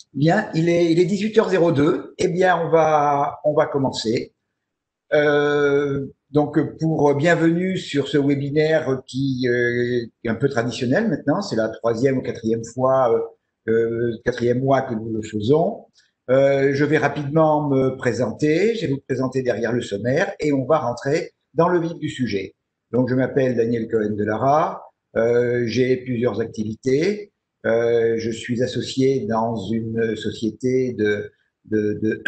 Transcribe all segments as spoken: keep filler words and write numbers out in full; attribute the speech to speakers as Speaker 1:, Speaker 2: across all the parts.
Speaker 1: Bien, il est, il est dix-huit heures zéro deux. Eh bien, on va, on va commencer. Euh, donc, pour bienvenue sur ce webinaire qui, euh, qui est un peu traditionnel maintenant. C'est la troisième ou quatrième fois, euh, euh, quatrième mois que nous le faisons. Euh, je vais rapidement me présenter. Je vais vous présenter derrière le sommaire et on va rentrer dans le vif du sujet. Donc, je m'appelle Daniel Cohen de Lara. Euh, j'ai plusieurs activités. Euh, je suis associé dans une société de, de, de,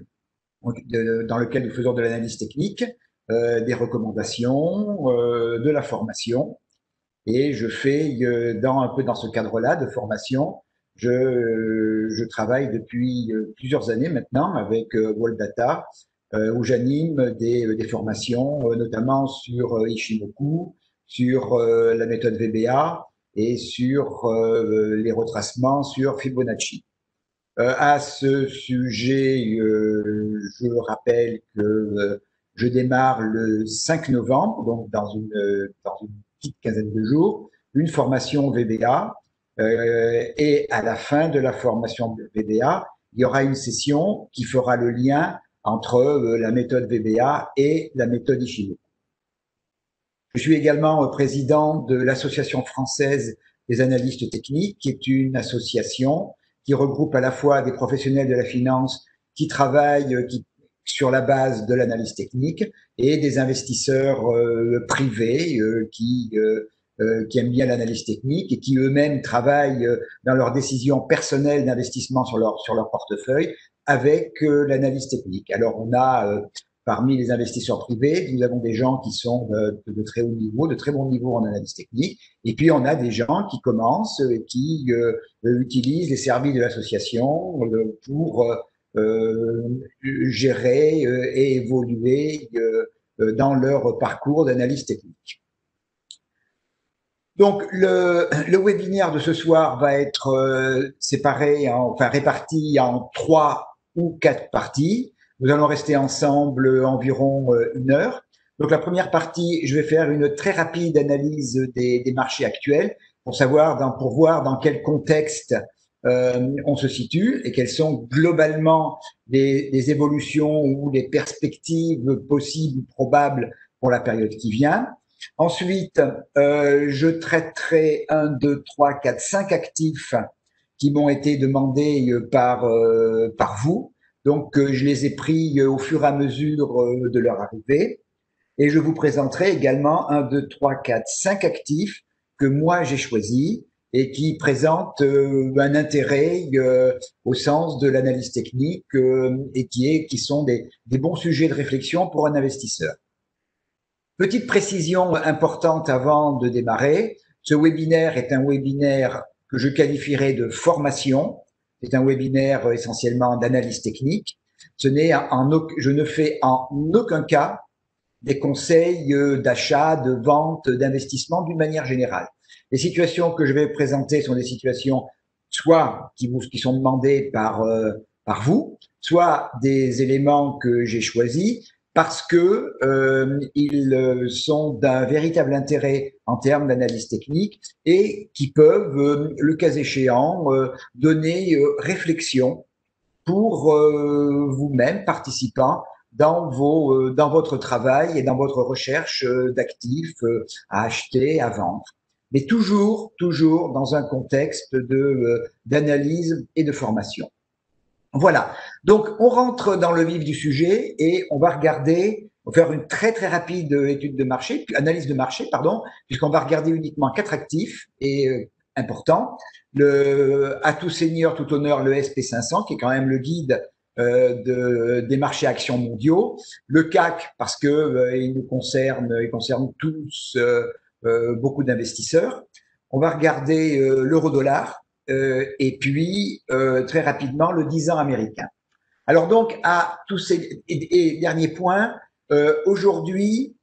Speaker 1: de dans lequel nous faisons de l'analyse technique, euh, des recommandations, euh, de la formation. Et je fais euh, dans un peu dans ce cadre-là de formation, je, je travaille depuis plusieurs années maintenant avec euh, World Data, euh, où j'anime des, des formations, euh, notamment sur euh, Ishimoku, sur euh, la méthode V B A et sur euh, les retracements sur Fibonacci. Euh, à ce sujet, euh, je rappelle que euh, je démarre le cinq novembre, donc dans une, dans une petite quinzaine de jours, une formation V B A. Euh, et à la fin de la formation V B A, il y aura une session qui fera le lien entre euh, la méthode V B A et la méthode Ishimoku. Je suis également président de l'Association française des analystes techniques, qui est une association qui regroupe à la fois des professionnels de la finance qui travaillent qui, sur la base de l'analyse technique et des investisseurs euh, privés euh, qui, euh, euh, qui aiment bien l'analyse technique et qui eux-mêmes travaillent dans leurs décisions personnelles d'investissement sur leur, sur leur portefeuille avec euh, l'analyse technique. Alors on a euh, parmi les investisseurs privés, nous avons des gens qui sont de, de, très haut niveau, de très bon niveau en analyse technique, et puis on a des gens qui commencent et qui euh, utilisent les services de l'association euh, pour euh, gérer euh, et évoluer euh, dans leur parcours d'analyse technique. Donc le, le webinaire de ce soir va être euh, séparé, en, enfin réparti en trois ou quatre parties. Nous allons rester ensemble environ une heure. Donc la première partie, je vais faire une très rapide analyse des, des marchés actuels pour savoir, dans, pour voir dans quel contexte euh, on se situe et quelles sont globalement les, les évolutions ou les perspectives possibles, probables pour la période qui vient. Ensuite, euh, je traiterai un, deux, trois, quatre, cinq actifs qui m'ont été demandés par, euh, par vous. Donc, euh, je les ai pris au fur et à mesure euh, de leur arrivée. Et je vous présenterai également un, deux, trois, quatre, cinq actifs que moi j'ai choisis et qui présentent euh, un intérêt euh, au sens de l'analyse technique euh, et qui, est, qui sont des, des bons sujets de réflexion pour un investisseur. Petite précision importante avant de démarrer, ce webinaire est un webinaire que je qualifierais de formation. C'est un webinaire essentiellement d'analyse technique. Ce n'est en, je ne fais en aucun cas des conseils d'achat, de vente, d'investissement d'une manière générale. Les situations que je vais présenter sont des situations soit qui, vous, qui sont demandées par, euh, par vous, soit des éléments que j'ai choisis parce que euh, ils sont d'un véritable intérêt en termes d'analyse technique et qui peuvent, euh, le cas échéant, euh, donner euh, réflexion pour euh, vous-même, participants, dans, vos, euh, dans votre travail et dans votre recherche euh, d'actifs euh, à acheter, à vendre. Mais toujours, toujours dans un contexte de, euh, d'analyse et de formation. Voilà. Donc, on rentre dans le vif du sujet et on va regarder, on va faire une très très rapide étude de marché, analyse de marché, pardon, puisqu'on va regarder uniquement quatre actifs et euh, importants. Le à tout seigneur, tout honneur, le S P cinq cents, qui est quand même le guide euh, de, des marchés actions mondiaux. Le C A C, parce que euh, il nous concerne, il concerne tous euh, euh, beaucoup d'investisseurs. On va regarder euh, l'euro-dollar. Euh, et puis euh, très rapidement le dix ans américain. Alors donc à tous ces et, et dernier point, euh, aujourd'hui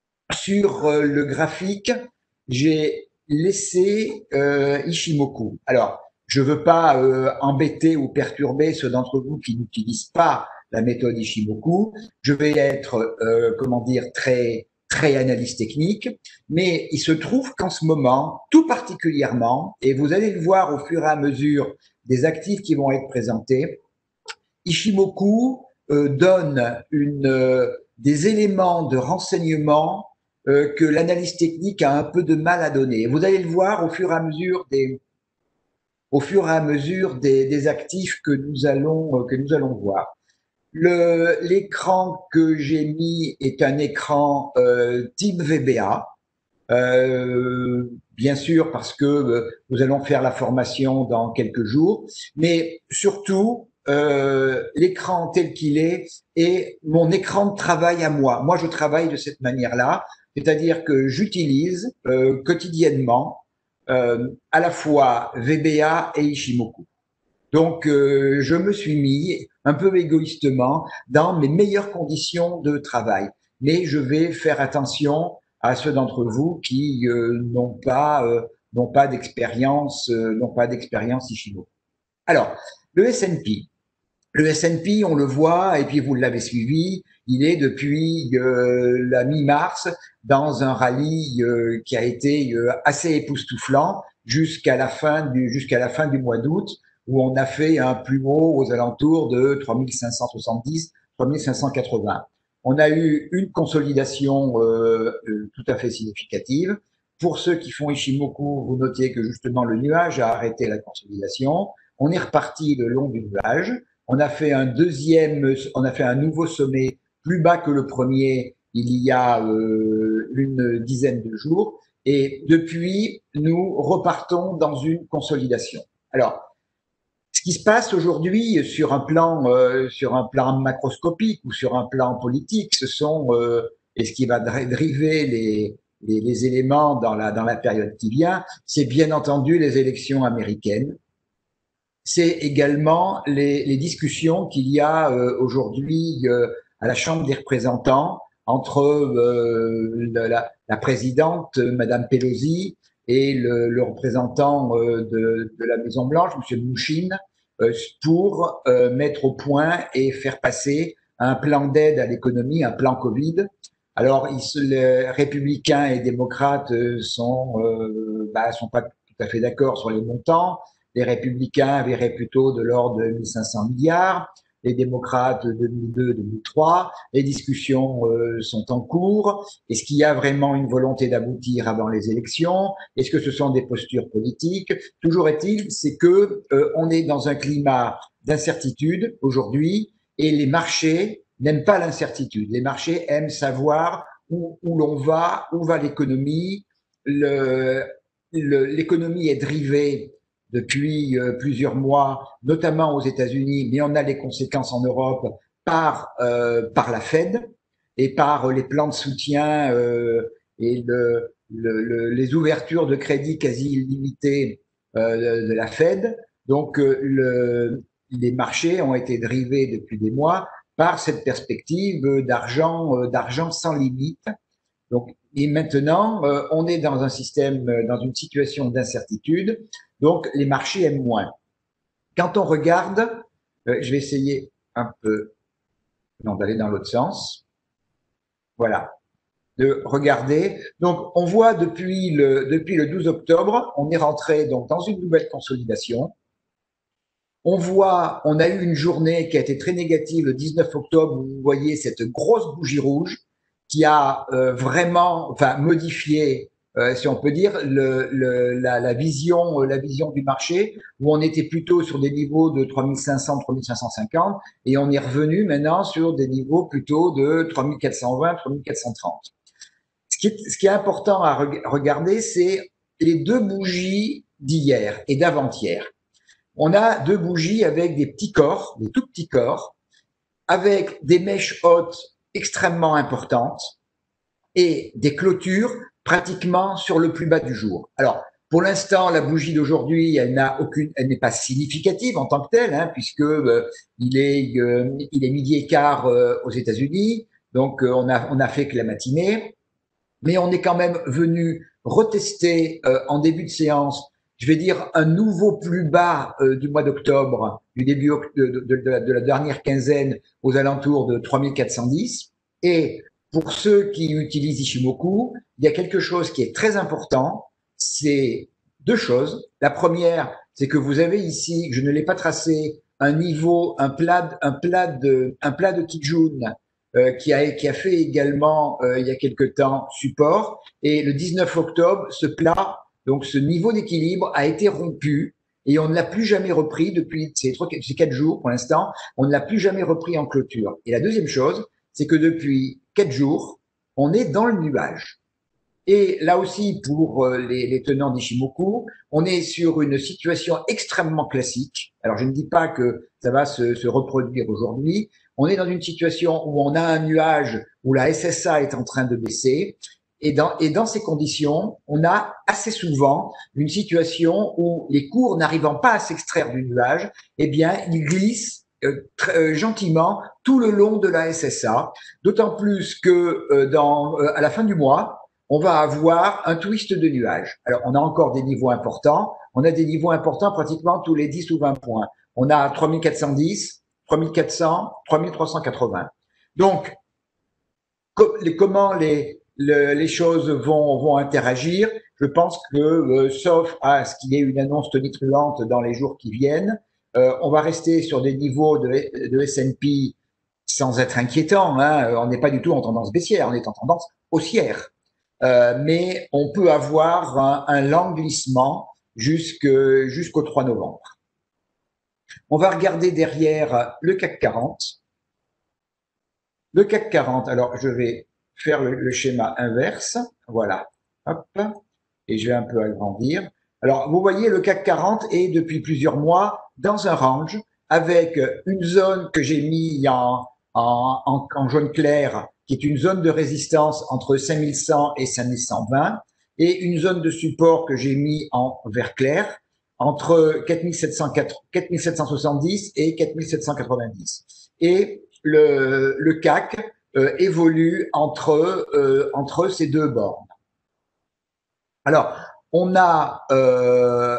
Speaker 1: sur euh, le graphique, j'ai laissé euh, Ishimoku. Alors je veux pas euh, embêter ou perturber ceux d'entre vous qui n'utilisent pas la méthode Ishimoku. Je vais être euh, comment dire très très analyse technique, mais il se trouve qu'en ce moment, tout particulièrement, et vous allez le voir au fur et à mesure des actifs qui vont être présentés. Ishimoku euh, donne une, euh, des éléments de renseignement euh, que l'analyse technique a un peu de mal à donner. Vous allez le voir au fur et à mesure des, au fur et à mesure des, des actifs que nous allons, euh, que nous allons voir. L'écran que j'ai mis est un écran euh, type V B A. Euh, bien sûr, parce que euh, nous allons faire la formation dans quelques jours, mais surtout, euh, l'écran tel qu'il est est mon écran de travail à moi. Moi, je travaille de cette manière-là, c'est-à-dire que j'utilise euh, quotidiennement euh, à la fois V B A et Ishimoku. Donc, euh, je me suis mis un peu égoïstement dans mes meilleures conditions de travail. Mais je vais faire attention à ceux d'entre vous qui euh, n'ont pas euh, n'ont pas d'expérience euh, n'ont pas d'expérience Ishimoku. Alors, le S and P. Le S and P, on le voit, et puis vous l'avez suivi, il est depuis euh, la mi-mars dans un rallye euh, qui a été euh, assez époustouflant jusqu'à la fin du jusqu'à la fin du mois d'août, où on a fait un plus haut aux alentours de trois mille cinq cent soixante-dix, trois mille cinq cent quatre-vingts. On a eu une consolidation euh, euh, tout à fait significative. Pour ceux qui font Ishimoku, vous notez que justement le nuage a arrêté la consolidation. On est reparti le long du nuage. On a fait un deuxième, on a fait un nouveau sommet plus bas que le premier il y a euh, une dizaine de jours. Et depuis, nous repartons dans une consolidation. Alors, ce qui se passe aujourd'hui sur un plan, euh, sur un plan macroscopique ou sur un plan politique, ce sont euh, et ce qui va driver les, les, les éléments dans la dans la période qui vient, c'est bien entendu les élections américaines. C'est également les, les discussions qu'il y a euh, aujourd'hui euh, à la Chambre des représentants entre euh, la, la présidente, Madame Pelosi, et le, le représentant euh, de, de la Maison Blanche, Monsieur Mnuchin, euh, pour euh, mettre au point et faire passer un plan d'aide à l'économie, un plan Covid. Alors, ils, les républicains et démocrates sont, euh, bah, sont pas tout à fait d'accord sur les montants. Les républicains verraient plutôt de l'ordre de mille cinq cents milliards, les démocrates deux mille deux deux mille trois. Les discussions euh, sont en cours. Est-ce qu'il y a vraiment une volonté d'aboutir avant les élections? Est-ce que ce sont des postures politiques? Toujours est-il, c'est que euh, on est dans un climat d'incertitude aujourd'hui et les marchés n'aiment pas l'incertitude. Les marchés aiment savoir où, où l'on va, où va l'économie. L'économie est drivée depuis euh, plusieurs mois, notamment aux États-Unis, mais on a les conséquences en Europe par euh, par la Fed et par les plans de soutien euh, et le, le, le, les ouvertures de crédit quasi illimitées euh, de la Fed. Donc euh, le, les marchés ont été drivés depuis des mois par cette perspective d'argent euh, d'argent sans limite. Donc, et maintenant, euh, on est dans un système, dans une situation d'incertitude, donc les marchés aiment moins. Quand on regarde, euh, je vais essayer un peu, non, d'aller dans l'autre sens. Voilà, de regarder. Donc, on voit depuis le depuis le douze octobre, on est rentré donc dans une nouvelle consolidation. On voit, on a eu une journée qui a été très négative le dix-neuf octobre. Où vous voyez cette grosse bougie rouge qui a euh, vraiment, enfin, modifié, euh, si on peut dire, le, le, la, la vision, la vision du marché, où on était plutôt sur des niveaux de trois mille cinq cents, trois mille cinq cent cinquante, et on est revenu maintenant sur des niveaux plutôt de trois mille quatre cent vingt, trois mille quatre cent trente. Ce qui est, ce qui est important à re regarder, c'est les deux bougies d'hier et d'avant-hier. On a deux bougies avec des petits corps, des tout petits corps, avec des mèches hautes extrêmement importantes et des clôtures pratiquement sur le plus bas du jour. Alors, pour l'instant, la bougie d'aujourd'hui, elle n'a aucune, elle n'est pas significative en tant que telle, hein, puisque euh, il est, euh, il est midi et quart euh, aux États-Unis, donc euh, on a, on a fait que la matinée, mais on est quand même venu retester euh, en début de séance, je vais dire un nouveau plus bas euh, du mois d'octobre, du début de, de, de, la, de la dernière quinzaine, aux alentours de trois mille quatre cent dix. Et pour ceux qui utilisent Ishimoku, il y a quelque chose qui est très important, c'est deux choses. La première, c'est que vous avez ici, je ne l'ai pas tracé, un niveau, un plat, un plat de, un plat de Kijun euh, qui a qui a fait également euh, il y a quelque temps support. Et le dix-neuf octobre, ce plat, donc ce niveau d'équilibre, a été rompu et on ne l'a plus jamais repris depuis ces trois, ces quatre jours pour l'instant. On ne l'a plus jamais repris en clôture. Et la deuxième chose, c'est que depuis quatre jours, on est dans le nuage. Et là aussi, pour euh, les, les tenants d'Ishimoku, on est sur une situation extrêmement classique. Alors, je ne dis pas que ça va se, se reproduire aujourd'hui. On est dans une situation où on a un nuage où la S S A est en train de baisser. Et dans, et dans ces conditions, on a assez souvent une situation où les cours n'arrivant pas à s'extraire du nuage, eh bien, ils glissent euh, très, euh, gentiment tout le long de la S S A. D'autant plus que euh, dans, euh, à la fin du mois, on va avoir un twist de nuages. Alors, on a encore des niveaux importants. On a des niveaux importants pratiquement tous les dix ou vingt points. On a trois mille quatre cent dix, trois mille quatre cents, trois mille trois cent quatre-vingts. Donc, comment les, le, les choses vont, vont interagir? Je pense que, euh, sauf à ce qu'il y ait une annonce tonitruante dans les jours qui viennent, euh, on va rester sur des niveaux de, de S and P sans être inquiétant. Hein. On n'est pas du tout en tendance baissière, on est en tendance haussière. Euh, mais on peut avoir un, un lent glissement jusque, jusqu'au trois novembre. On va regarder derrière le CAC quarante. Le CAC quarante, alors je vais faire le, le schéma inverse, voilà, hop, et je vais un peu agrandir. Alors vous voyez, le CAC quarante est depuis plusieurs mois dans un range avec une zone que j'ai mis en, en, en, en jaune clair, qui est une zone de résistance entre cinq mille cent et cinq mille cent vingt, et une zone de support que j'ai mis en vert clair entre quatre mille sept cent soixante-dix et quatre mille sept cent quatre-vingt-dix. Et le, le C A C euh, évolue entre, euh, entre ces deux bornes. Alors, on a, euh,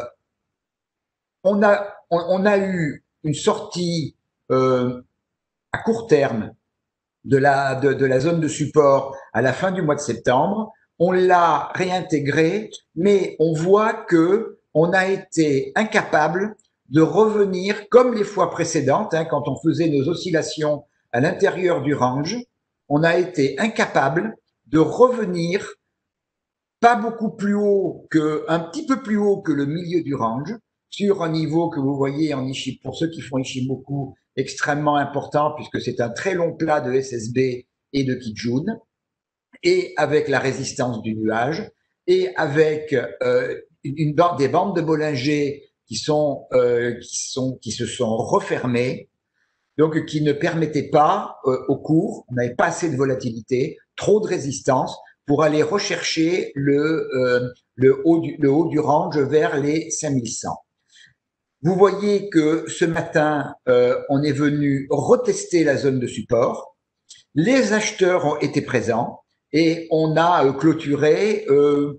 Speaker 1: on a, on, on a eu une sortie euh, à court terme de la, de, de la zone de support à la fin du mois de septembre. On l'a réintégré, mais on voit que on a été incapable de revenir comme les fois précédentes, hein, quand on faisait nos oscillations à l'intérieur du range, on a été incapable de revenir pas beaucoup plus haut que, un petit peu plus haut que le milieu du range, sur un niveau que vous voyez en Ishimoku, pour ceux qui font Ishimoku, extrêmement important puisque c'est un très long plat de S S B et de Kijun, et avec la résistance du nuage, et avec euh, une, bande, des bandes de Bollinger qui sont, euh, qui sont, qui se sont refermées, donc qui ne permettaient pas euh, au cours, on n'avait pas assez de volatilité, trop de résistance pour aller rechercher le, euh, le, haut du, le haut du range vers les cinq mille cent. Vous voyez que ce matin, euh, on est venu retester la zone de support. Les acheteurs ont été présents et on a euh, clôturé euh,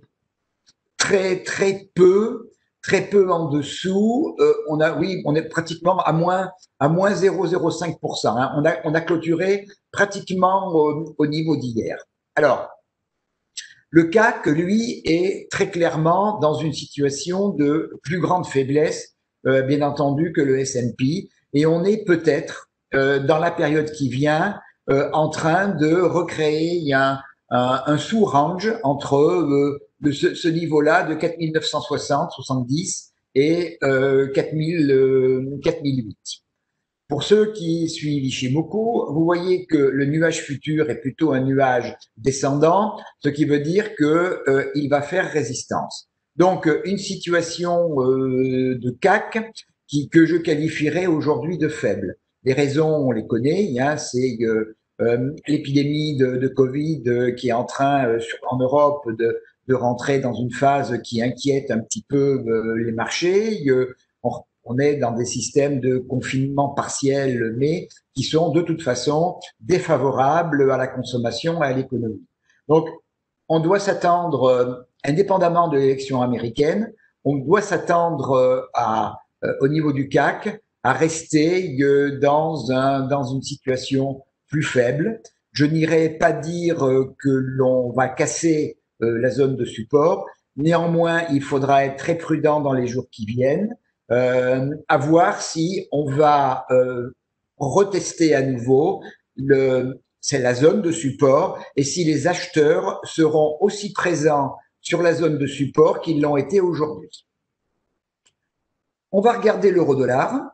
Speaker 1: très très peu, très peu en dessous. Euh, on a, oui, on est pratiquement à moins à moins zéro virgule zéro cinq pour cent. Hein. On a on a clôturé pratiquement au, au niveau d'hier. Alors, le C A C, lui, est très clairement dans une situation de plus grande faiblesse, euh, bien entendu, que le S and P. Et on est peut-être, euh, dans la période qui vient, euh, en train de recréer un, un, un sous-range entre euh, de ce, ce niveau-là de quatre mille neuf cent soixante, soixante-dix et euh, quatre mille, euh, quatre mille huit. Pour ceux qui suivent Ishimoku, vous voyez que le nuage futur est plutôt un nuage descendant, ce qui veut dire que euh, il va faire résistance. Donc, une situation euh, de C A C qui, que je qualifierais aujourd'hui de faible. Les raisons, on les connaît, hein, c'est euh, euh, l'épidémie de, de Covid euh, qui est en train, euh, sur, en Europe, de, de rentrer dans une phase qui inquiète un petit peu euh, les marchés. Euh, on, on est dans des systèmes de confinement partiel, mais qui sont de toute façon défavorables à la consommation et à l'économie. Donc, on doit s'attendre, euh, indépendamment de l'élection américaine, on doit s'attendre à, euh, au niveau du C A C à rester euh, dans, un, dans une situation plus faible. Je n'irai pas dire euh, que l'on va casser euh, la zone de support. Néanmoins, il faudra être très prudent dans les jours qui viennent. euh, à voir si on va euh, retester à nouveau le, c'est la zone de support et si les acheteurs seront aussi présents sur la zone de support qu'ils l'ont été aujourd'hui. On va regarder l'euro-dollar.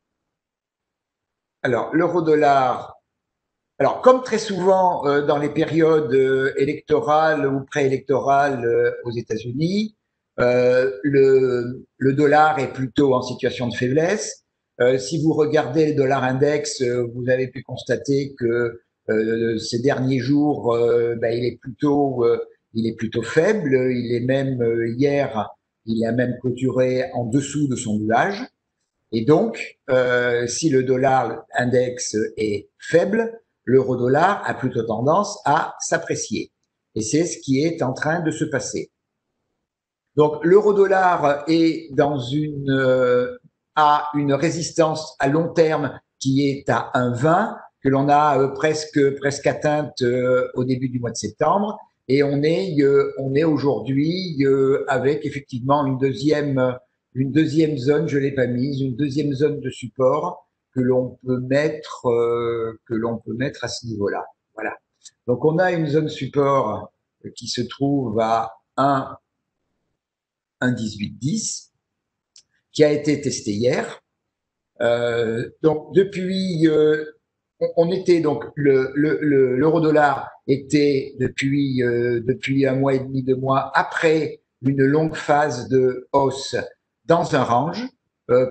Speaker 1: Alors, l'euro-dollar, alors comme très souvent euh, dans les périodes euh, électorales ou préélectorales euh, aux États-Unis, euh, le, le dollar est plutôt en situation de faiblesse. Euh, si vous regardez le dollar index, euh, vous avez pu constater que euh, ces derniers jours, euh, ben, il est plutôt, euh, il est plutôt faible. Il est même euh, hier, il a même clôturé en dessous de son nuage. Et donc, euh, si le dollar index est faible, l'euro-dollar a plutôt tendance à s'apprécier. Et c'est ce qui est en train de se passer. Donc, l'euro-dollar est dans une, euh, a une résistance à long terme qui est à un virgule vingt, que l'on a euh, presque, presque atteinte euh, au début du mois de septembre. Et on est, euh, on est aujourd'hui euh, avec effectivement une deuxième, une deuxième zone, je l'ai pas mise, une deuxième zone de support que l'on peut mettre, euh, que l'on peut mettre à ce niveau-là. Voilà. Donc, on a une zone support qui se trouve à un virgule dix-huit dix, qui a été testé hier. Euh, donc depuis, euh, on était donc le l'euro-dollar le, le, était depuis euh, depuis un mois et demi, deux mois après une longue phase de hausse dans un range. Euh,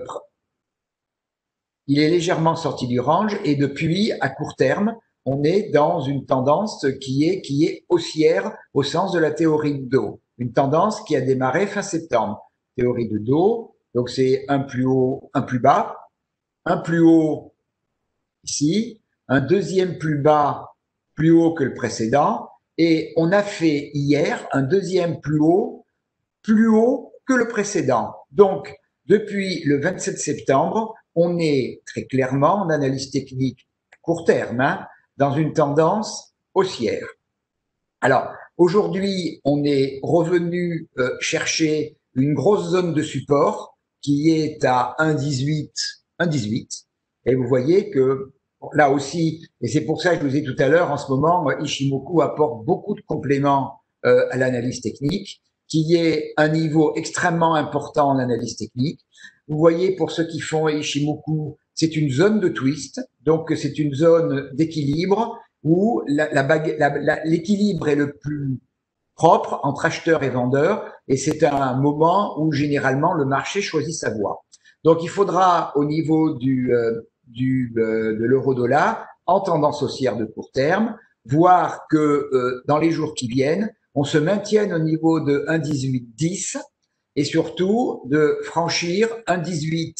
Speaker 1: il est légèrement sorti du range et depuis à court terme, on est dans une tendance qui est qui est haussière au sens de la théorie de Dow, une tendance qui a démarré fin septembre. Théorie de Dow, donc c'est un plus haut, un plus bas, un plus haut ici, un deuxième plus bas, plus haut que le précédent, et on a fait hier un deuxième plus haut, plus haut que le précédent. Donc, depuis le vingt-sept septembre, on est très clairement en analyse technique à court terme, hein, dans une tendance haussière. Alors, aujourd'hui, on est revenu euh, chercher une grosse zone de support qui est à un virgule dix-huit, un virgule dix-huit. Et vous voyez que là aussi, et c'est pour ça que je vous ai dit tout à l'heure, en ce moment, Ishimoku apporte beaucoup de compléments euh, à l'analyse technique, qui est un niveau extrêmement important en analyse technique. Vous voyez, pour ceux qui font Ishimoku, c'est une zone de twist, donc c'est une zone d'équilibre où l'équilibre est le plus propre entre acheteurs et vendeurs, et c'est un moment où généralement le marché choisit sa voie. Donc il faudra au niveau du, euh, du euh, de l'euro-dollar, en tendance haussière de court terme, voir que euh, dans les jours qui viennent, on se maintienne au niveau de un virgule dix-huit dix et surtout de franchir un virgule dix-huit,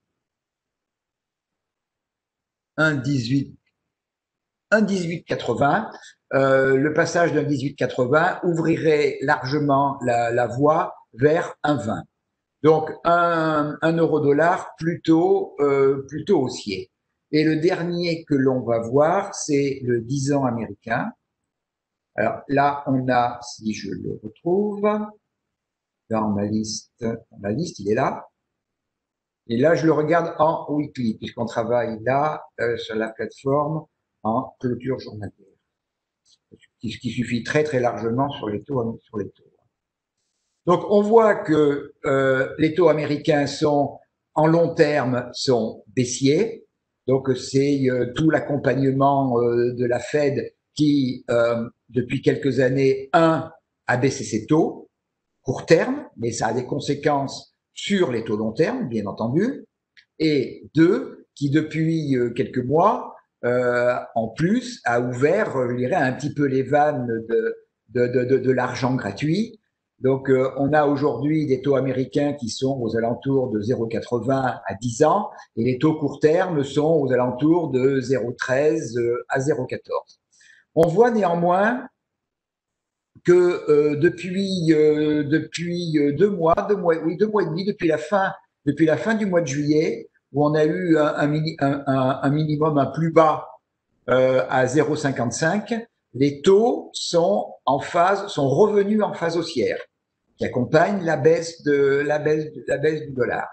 Speaker 1: un virgule dix-huit, un virgule dix-huit quatre-vingts. Euh, le passage d'un dix-huit quatre-vingts ouvrirait largement la, la voie vers un virgule vingt. Donc un, un euro-dollar plutôt euh, plutôt haussier. Et le dernier que l'on va voir, c'est le dix ans américain. Alors là, on a, si je le retrouve, dans ma liste, dans ma liste, il est là. Et là, je le regarde en weekly, puisqu'on travaille là, euh, sur la plateforme, en clôture journalière. Ce qui suffit très, très largement sur les taux, sur les taux. Donc, on voit que euh, les taux américains sont, en long terme, sont baissiers. Donc, c'est euh, tout l'accompagnement euh, de la Fed qui, euh, depuis quelques années, un, a baissé ses taux court terme, mais ça a des conséquences sur les taux long terme, bien entendu. Et deux, qui depuis euh, quelques mois, euh, en plus, a ouvert, je dirais, un petit peu les vannes de, de, de, de, de l'argent gratuit. Donc, euh, on a aujourd'hui des taux américains qui sont aux alentours de zéro virgule quatre-vingts à dix ans et les taux court terme sont aux alentours de zéro virgule treize à zéro virgule quatorze. On voit néanmoins que euh, depuis euh, depuis deux mois, deux mois, oui, deux mois et demi, depuis la fin, depuis la fin du mois de juillet, où on a eu un, un, un, un minimum un plus bas euh, à zéro virgule cinquante-cinq, les taux sont en phase, sont revenus en phase haussière, qui accompagne la baisse de la baisse, la baisse du dollar.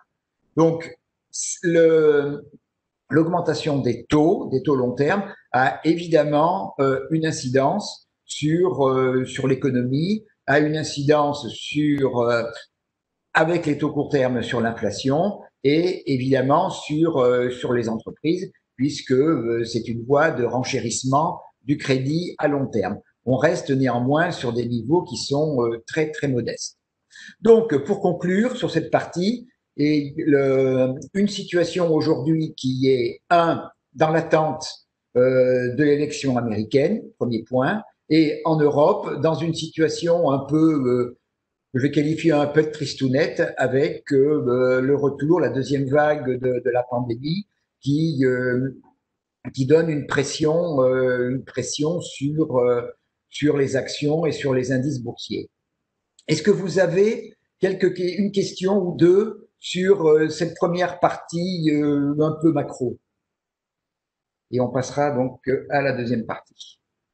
Speaker 1: Donc, le, l'augmentation des taux, des taux long terme, a évidemment euh, une incidence sur, euh, sur l'économie, a une incidence sur, euh, avec les taux court terme sur l'inflation et évidemment sur, euh, sur les entreprises, puisque euh, c'est une voie de renchérissement du crédit à long terme. On reste néanmoins sur des niveaux qui sont euh, très, très modestes. Donc, pour conclure sur cette partie, et le, une situation aujourd'hui qui est, un, dans l'attente euh, de l'élection américaine, premier point, et en Europe, dans une situation un peu, euh, je vais qualifier un peu de tristounette, avec euh, le retour, la deuxième vague de, de la pandémie, qui, euh, qui donne une pression, euh, une pression sur, euh, sur les actions et sur les indices boursiers. Est-ce que vous avez quelques, une question ou deux sur euh, cette première partie euh, un peu macro? Et on passera donc euh, à la deuxième partie.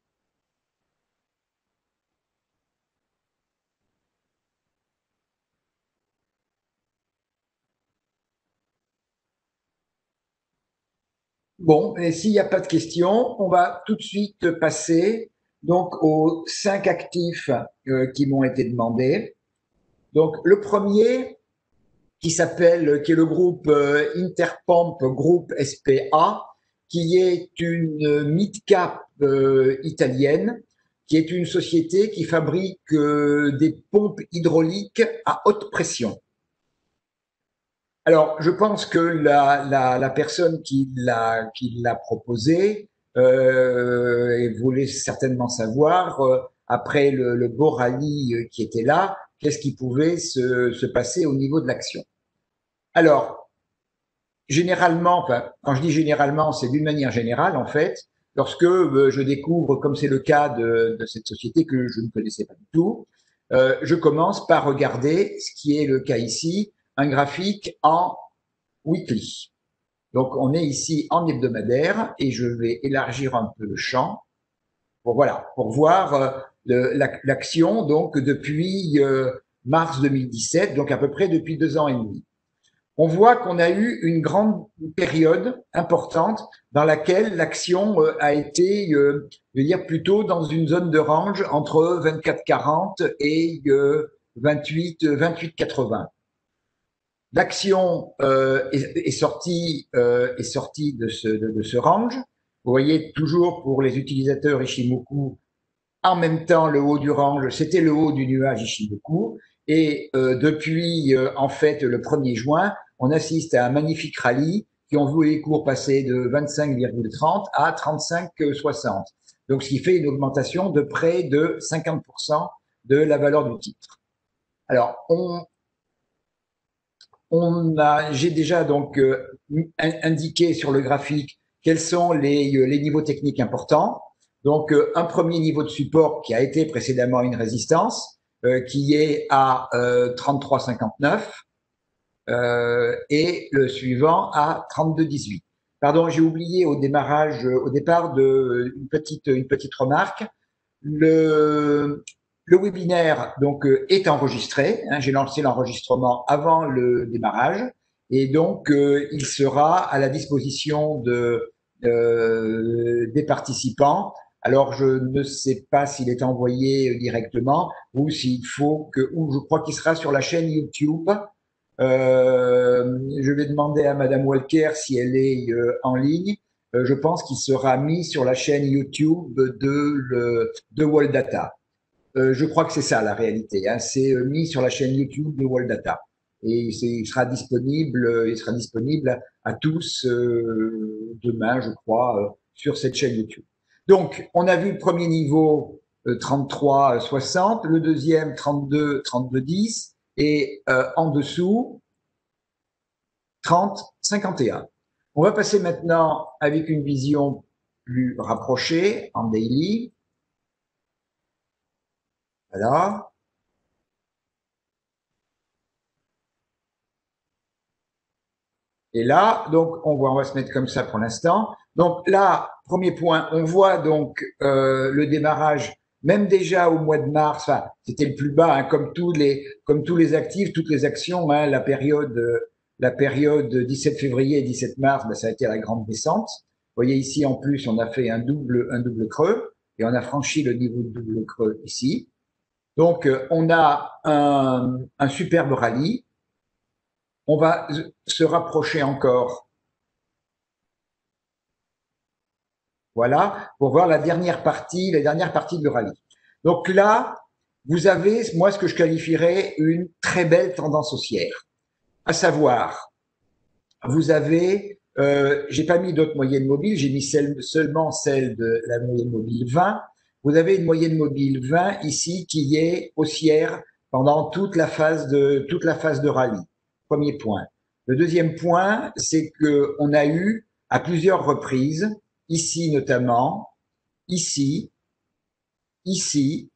Speaker 1: Bon, et s'il n'y a pas de questions, on va tout de suite passer donc aux cinq actifs euh, qui m'ont été demandés. Donc le premier, qui s'appelle, qui est le groupe euh, Interpump Group S P A, qui est une mid-cap euh, italienne, qui est une société qui fabrique euh, des pompes hydrauliques à haute pression. Alors, je pense que la, la, la personne qui l'a qui l'a proposé euh, voulait certainement savoir, euh, après le, le beau rallye euh, qui était là, qu'est-ce qui pouvait se, se passer au niveau de l'action. Alors, généralement, enfin, quand je dis généralement, c'est d'une manière générale en fait, lorsque euh, je découvre, comme c'est le cas de, de cette société que je ne connaissais pas du tout, euh, je commence par regarder ce qui est le cas ici, un graphique en weekly. Donc on est ici en hebdomadaire et je vais élargir un peu le champ pour voilà pour voir euh, l'action donc depuis euh, mars deux mille dix-sept, donc à peu près depuis deux ans et demi. On voit qu'on a eu une grande période importante dans laquelle l'action euh, a été, euh, je veux dire, plutôt dans une zone de range entre vingt-quatre quarante et euh, vingt-huit vingt-huit quatre-vingts. L'action euh, est, est, sortie euh, est sortie de ce, de, de ce range. Vous voyez toujours pour les utilisateurs Ishimoku, en même temps le haut du range, c'était le haut du nuage Ishimoku. Et euh, depuis euh, en fait le premier juin, on assiste à un magnifique rallye qui ont vu les cours passer de vingt-cinq virgule trente à trente-cinq virgule soixante. Donc ce qui fait une augmentation de près de cinquante pour cent de la valeur du titre. Alors on, on a, j'ai déjà donc euh, indiqué sur le graphique quels sont les, les niveaux techniques importants. Donc euh, un premier niveau de support qui a été précédemment une résistance, euh, qui est à euh, trente-trois virgule cinquante-neuf euh, et le suivant à trente-deux virgule dix-huit. Pardon, j'ai oublié au démarrage, au départ, de une petite une petite remarque. Le, le webinaire donc euh, est enregistré. Hein, j'ai lancé l'enregistrement avant le démarrage et donc euh, il sera à la disposition de, euh, des participants. Alors je ne sais pas s'il est envoyé directement ou s'il faut que, ou je crois qu'il sera sur la chaîne YouTube. Euh, je vais demander à Madame Walker si elle est euh, en ligne. Euh, je pense qu'il sera mis sur la chaîne YouTube de, le, de World Data. Euh, je crois que c'est ça la réalité. Hein. C'est euh, mis sur la chaîne YouTube de World Data et il sera disponible, il sera disponible à tous euh, demain, je crois, euh, sur cette chaîne YouTube. Donc, on a vu le premier niveau euh, trente-trois soixante, le deuxième trente-deux trente-deux dix et euh, en dessous trente cinquante et un. On va passer maintenant avec une vision plus rapprochée en daily. Voilà. Et là, donc, on va, on va se mettre comme ça pour l'instant. Donc là, premier point, on voit donc euh, le démarrage, même déjà au mois de mars, enfin, c'était le plus bas, hein, comme tous les, comme tous les actifs, toutes les actions, hein, la période, la période dix-sept février et dix-sept mars, ben, ça a été la grande descente. Vous voyez ici, en plus, on a fait un double, un double creux et on a franchi le niveau de double creux ici. Donc, on a un, un superbe rallye. On va se rapprocher encore. Voilà, pour voir la dernière partie, la dernière partie du rallye. Donc là, vous avez, moi, ce que je qualifierais une très belle tendance haussière. À savoir, vous avez, euh, j'ai pas mis d'autres moyennes mobiles, j'ai mis celle, seulement celle de la moyenne mobile vingt. Vous avez une moyenne mobile vingt ici qui est haussière pendant toute la phase de, toute la phase de rallye. Premier point. Le deuxième point, c'est que on a eu à plusieurs reprises, ici notamment, ici, ici,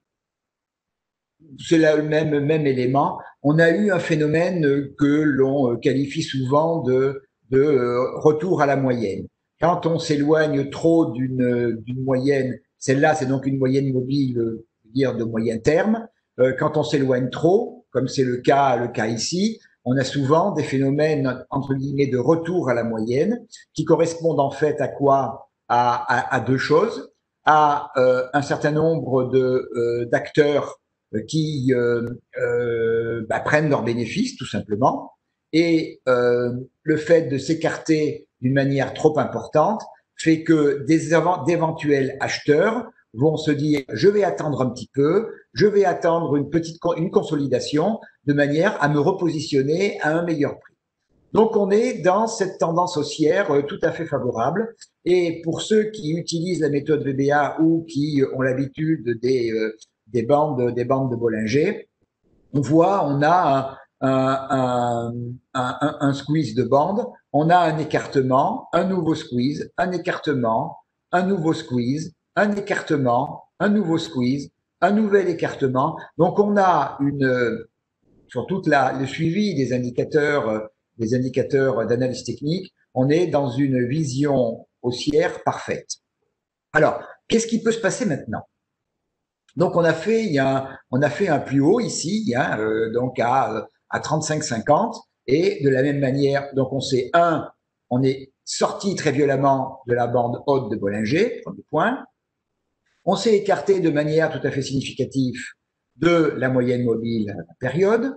Speaker 1: c'est là le même, même élément, on a eu un phénomène que l'on qualifie souvent de, de retour à la moyenne. Quand on s'éloigne trop d'une d'une moyenne, celle-là c'est donc une moyenne mobile, dire de moyen terme, quand on s'éloigne trop, comme c'est le cas, le cas ici, on a souvent des phénomènes entre guillemets de retour à la moyenne qui correspondent en fait à quoi? À, à, à deux choses, à euh, un certain nombre de euh, d'acteurs qui euh, euh, bah, prennent leurs bénéfices tout simplement, et euh, le fait de s'écarter d'une manière trop importante fait que des d'éventuels acheteurs vont se dire je vais attendre un petit peu, je vais attendre une petite une consolidation de manière à me repositionner à un meilleur prix. Donc on est dans cette tendance haussière euh, tout à fait favorable, et pour ceux qui utilisent la méthode V B A ou qui ont l'habitude des euh, des bandes, des bandes de Bollinger, on voit, on a un, un, un, un, un squeeze de bande, on a un écartement, un nouveau squeeze, un écartement, un nouveau squeeze, un écartement, un nouveau squeeze, un nouvel écartement. Donc on a une, sur toute la, le suivi des indicateurs, des indicateurs d'analyse technique, on est dans une vision haussière parfaite. Alors, qu'est-ce qui peut se passer maintenant? Donc on a fait, il y a, on a fait un plus haut ici, il y a, euh, donc à, à trente-cinq cinquante, et de la même manière, donc on sait un, on est sorti très violemment de la bande haute de Bollinger, premier point. On s'est écarté de manière tout à fait significative de la moyenne mobile à la période,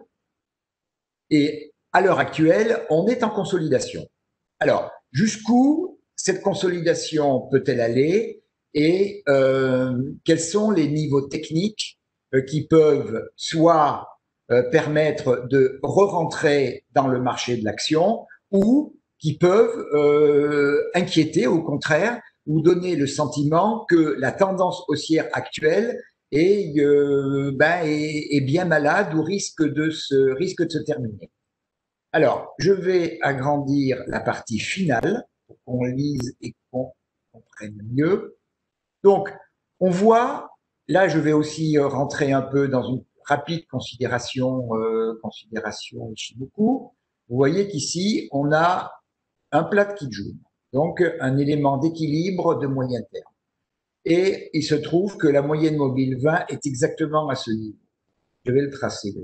Speaker 1: et à l'heure actuelle, on est en consolidation. Alors, jusqu'où cette consolidation peut-elle aller? Et euh, quels sont les niveaux techniques euh, qui peuvent soit euh, permettre de re-rentrer dans le marché de l'action, ou qui peuvent euh, inquiéter au contraire ou donner le sentiment que la tendance haussière actuelle est, euh, ben, est, est bien malade ou risque de se, risque de se terminer. Alors, je vais agrandir la partie finale pour qu'on lise et qu'on comprenne mieux. Donc, on voit, là, je vais aussi rentrer un peu dans une rapide considération, euh, considération Ishimoku. Vous voyez qu'ici, on a un plat de Kijun, donc un élément d'équilibre de moyen terme. Et il se trouve que la moyenne mobile vingt est exactement à ce niveau. Je vais le tracer.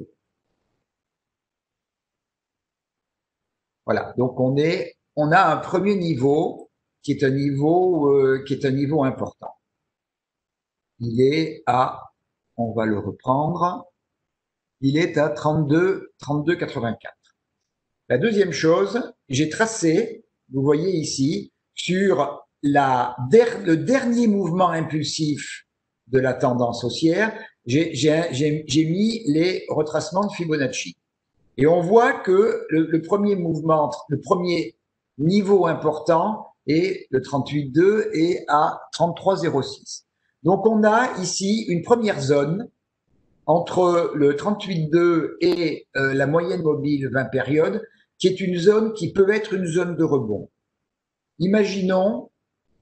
Speaker 1: Voilà, donc on est, on a un premier niveau qui est un niveau, euh, qui est un niveau important. Il est à, on va le reprendre, il est à trente-deux, trente-deux quatre-vingt-quatre. La deuxième chose, j'ai tracé, vous voyez ici, sur la, le dernier mouvement impulsif de la tendance haussière, j'ai mis les retracements de Fibonacci. Et on voit que le, le premier mouvement, le premier niveau important est le trente-huit deux et à trente-trois zéro six. Donc on a ici une première zone entre le trente-huit deux et euh, la moyenne mobile vingt périodes, qui est une zone qui peut être une zone de rebond. Imaginons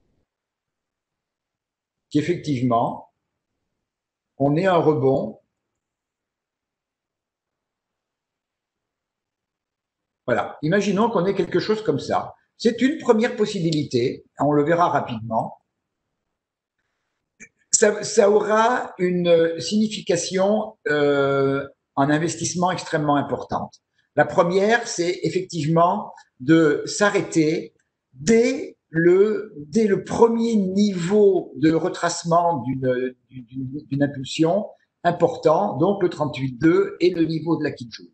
Speaker 1: qu'effectivement, on ait un rebond. Voilà, imaginons qu'on ait quelque chose comme ça. C'est une première possibilité, on le verra rapidement. Ça, ça aura une signification euh, en investissement extrêmement importante. La première, c'est effectivement de s'arrêter dès le, dès le premier niveau de retracement d'une, d'une, d'une impulsion important, donc le trente-huit deux et le niveau de la Kijun,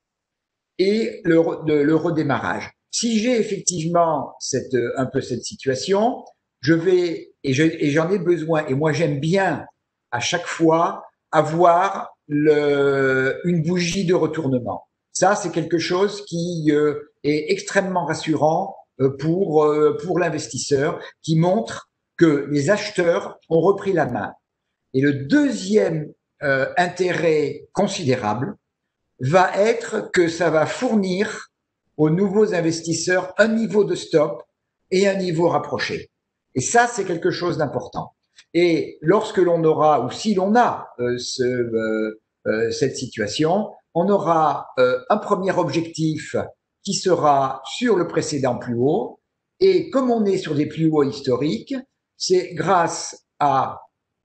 Speaker 1: et le, le, le redémarrage. Si j'ai effectivement cette, un peu cette situation, je vais, et, je, et j'en ai besoin, et moi j'aime bien à chaque fois avoir le, une bougie de retournement. Ça, c'est quelque chose qui euh, est extrêmement rassurant euh, pour, euh, pour l'investisseur, qui montre que les acheteurs ont repris la main. Et le deuxième euh, intérêt considérable va être que ça va fournir aux nouveaux investisseurs un niveau de stop et un niveau rapproché. Et ça, c'est quelque chose d'important. Et lorsque l'on aura, ou si l'on a euh, ce, euh, euh, cette situation, on aura euh, un premier objectif qui sera sur le précédent plus haut. Et comme on est sur des plus hauts historiques, c'est grâce à,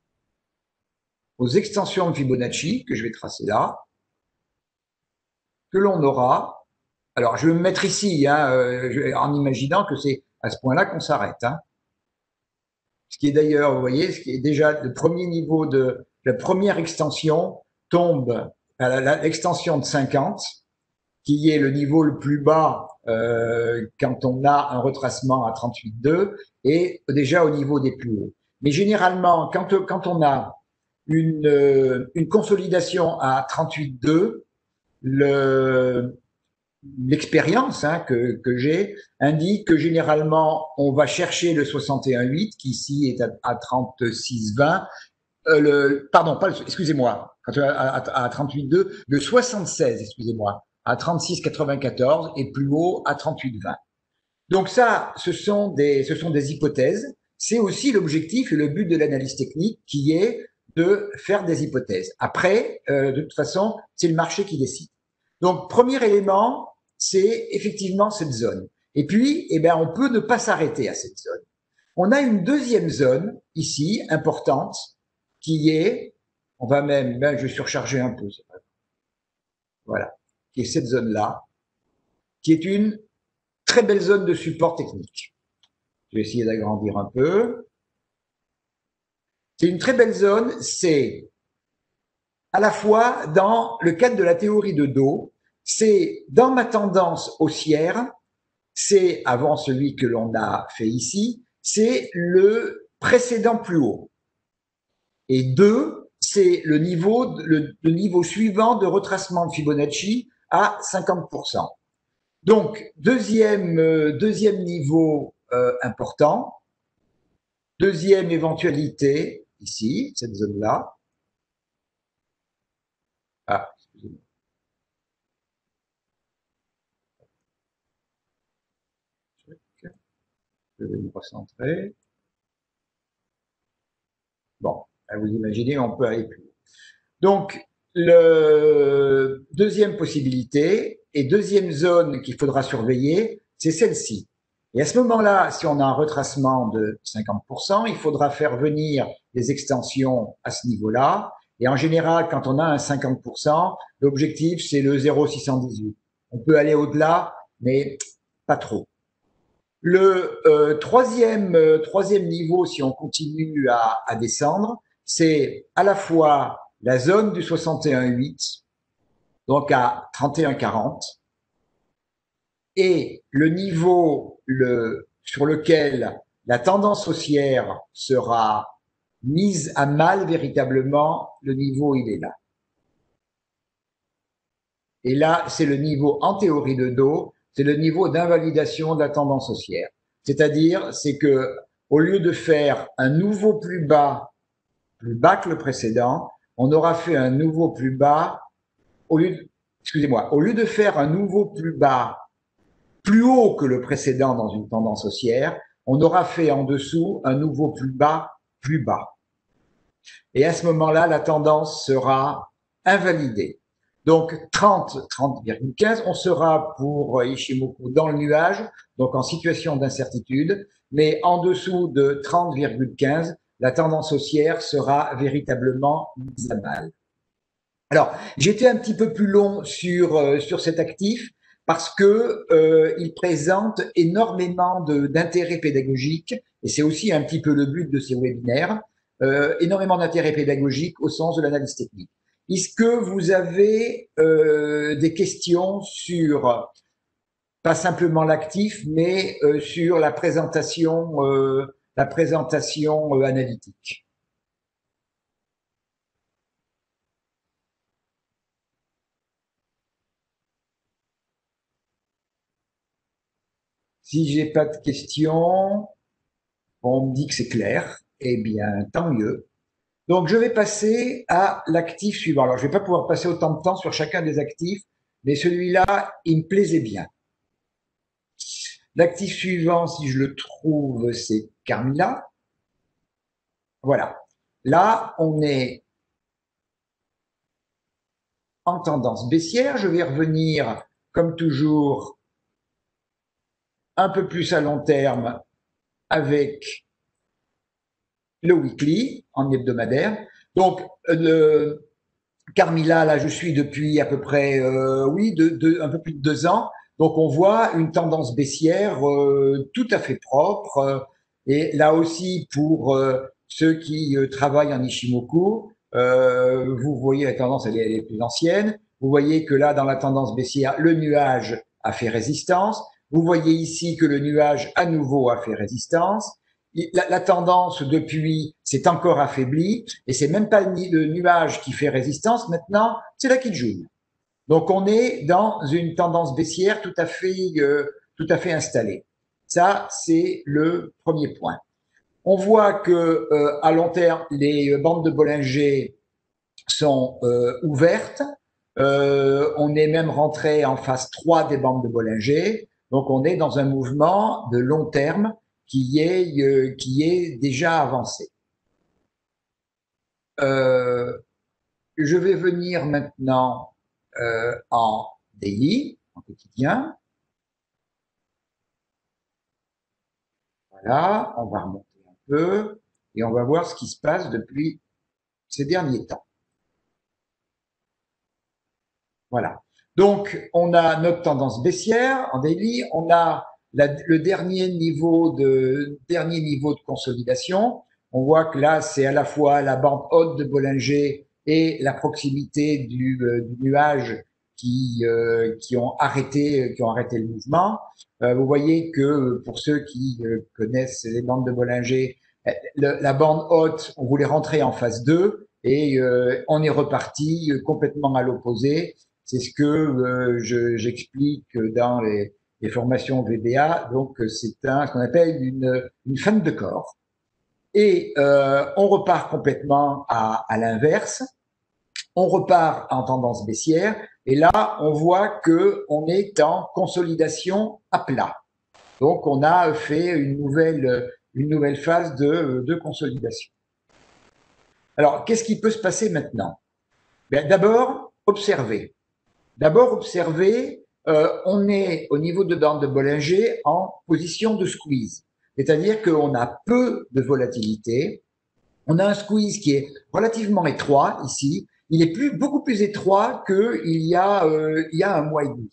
Speaker 1: aux extensions de Fibonacci, que je vais tracer là, que l'on aura. Alors, je vais me mettre ici, hein, euh, en imaginant que c'est à ce point-là qu'on s'arrête. Hein. Ce qui est d'ailleurs, vous voyez, ce qui est déjà le premier niveau de la première extension tombe à l'extension de cinquante, qui est le niveau le plus bas euh, quand on a un retracement à trente-huit deux, et déjà au niveau des plus hauts. Mais généralement, quand, quand on a une, une consolidation à trente-huit deux, le, l'expérience hein, que, que j'ai indique que généralement, on va chercher le soixante et un virgule huit, qui ici est à, à trente-six vingt. Euh, le, pardon, pas le, excusez-moi, à, à, à trente-huit deux, le soixante-seize, excusez-moi, à trente-six quatre-vingt-quatorze et plus haut à trente-huit vingt. Donc ça, ce sont des, ce sont des hypothèses. C'est aussi l'objectif et le but de l'analyse technique qui est de faire des hypothèses. Après, euh, de toute façon, c'est le marché qui décide. Donc, premier élément, c'est effectivement cette zone. Et puis, eh bien, on peut ne pas s'arrêter à cette zone. On a une deuxième zone ici, importante, qui est, on va même, ben, je vais surcharger un peu, c'est pas grave. Voilà, qui est cette zone-là, qui est une très belle zone de support technique. Je vais essayer d'agrandir un peu. C'est une très belle zone, c'est à la fois dans le cadre de la théorie de dos, c'est dans ma tendance haussière, c'est avant celui que l'on a fait ici, c'est le précédent plus haut. Et deux, c'est le niveau, le, le niveau suivant de retracement de Fibonacci à cinquante pour cent. Donc, deuxième, euh, deuxième niveau euh, important, deuxième éventualité, ici, cette zone-là. Ah, excusez-moi. Je vais me recentrer. Bon, vous imaginez, on peut aller plus. Donc, le deuxième possibilité et deuxième zone qu'il faudra surveiller, c'est celle-ci. Et à ce moment-là, si on a un retracement de cinquante pour cent, il faudra faire venir des extensions à ce niveau-là. Et en général, quand on a un cinquante pour cent, l'objectif, c'est le zéro virgule six cent dix-huit. On peut aller au-delà, mais pas trop. Le euh, troisième, euh, troisième niveau, si on continue à, à descendre, c'est à la fois la zone du soixante et un virgule huit, donc à trente et un virgule quarante, et le niveau le, sur lequel la tendance haussière sera mise à mal véritablement, le niveau, il est là. Et là, c'est le niveau en théorie de dos, c'est le niveau d'invalidation de la tendance haussière. C'est-à-dire, c'est que au lieu de faire un nouveau plus bas, plus bas que le précédent, on aura fait un nouveau plus bas, au lieu de, excusez-moi, au lieu de faire un nouveau plus bas plus haut que le précédent dans une tendance haussière, on aura fait en dessous un nouveau plus bas, plus bas. Et à ce moment-là, la tendance sera invalidée. Donc trente, trente virgule quinze, on sera pour Ishimoku dans le nuage, donc en situation d'incertitude, mais en dessous de trente virgule quinze, la tendance haussière sera véritablement mise à mal. Alors, j'étais un petit peu plus long sur, euh, sur cet actif parce que euh, il présente énormément d'intérêt pédagogique, et c'est aussi un petit peu le but de ces webinaires, euh, énormément d'intérêt pédagogique au sens de l'analyse technique. Est-ce que vous avez euh, des questions sur, pas simplement l'actif, mais euh, sur la présentation, euh, la présentation euh, analytique? Si j'ai pas de questions, on me dit que c'est clair. Eh bien, tant mieux. Donc, je vais passer à l'actif suivant. Alors, je vais pas pouvoir passer autant de temps sur chacun des actifs, mais celui-là, il me plaisait bien. L'actif suivant, si je le trouve, c'est Carmila. Voilà. Là, on est en tendance baissière. Je vais revenir, comme toujours, un peu plus à long terme avec le weekly en hebdomadaire. Donc, le, Carmila, là, je suis depuis à peu près, euh, oui, de, de, un peu plus de deux ans. Donc, on voit une tendance baissière euh, tout à fait propre. Euh, et là aussi, pour euh, ceux qui euh, travaillent en Ishimoku, euh, vous voyez la tendance, elle est, elle est plus ancienne. Vous voyez que là, dans la tendance baissière, le nuage a fait résistance. Vous voyez ici que le nuage, à nouveau, a fait résistance. La, la tendance depuis s'est encore affaiblie et c'est même pas le nuage qui fait résistance maintenant, c'est la Kijun. Donc on est dans une tendance baissière tout à fait euh, tout à fait installée. Ça c'est le premier point. On voit que euh, à long terme les bandes de Bollinger sont euh, ouvertes. Euh, on est même rentré en phase trois des bandes de Bollinger. Donc on est dans un mouvement de long terme qui est, euh, qui est déjà avancé. Euh, je vais venir maintenant euh, en daily, en quotidien. Voilà, on va remonter un peu et on va voir ce qui se passe depuis ces derniers temps. Voilà. Donc, on a notre tendance baissière en daily, on a la, le dernier niveau de dernier niveau de consolidation. On voit que là, c'est à la fois la bande haute de Bollinger et la proximité du, euh, du nuage qui euh, qui ont arrêté qui ont arrêté le mouvement. Euh, vous voyez que pour ceux qui euh, connaissent les bandes de Bollinger, le, la bande haute, on voulait rentrer en phase deux et euh, on est reparti complètement à l'opposé. C'est ce que euh, j'explique dans les, les, formations V B A. Donc, c'est un ce qu'on appelle une, une fin de corps. Et euh, on repart complètement à, à l'inverse. On repart en tendance baissière. Et là, on voit que on est en consolidation à plat. Donc, on a fait une nouvelle, une nouvelle phase de, de consolidation. Alors, qu'est-ce qui peut se passer maintenant? D'abord, observer. D'abord, observer, euh, on est au niveau de bande de Bollinger en position de squeeze. C'est-à-dire qu'on a peu de volatilité. On a un squeeze qui est relativement étroit ici. Il est plus, beaucoup plus étroit qu'il y a, euh, il y a un mois et demi.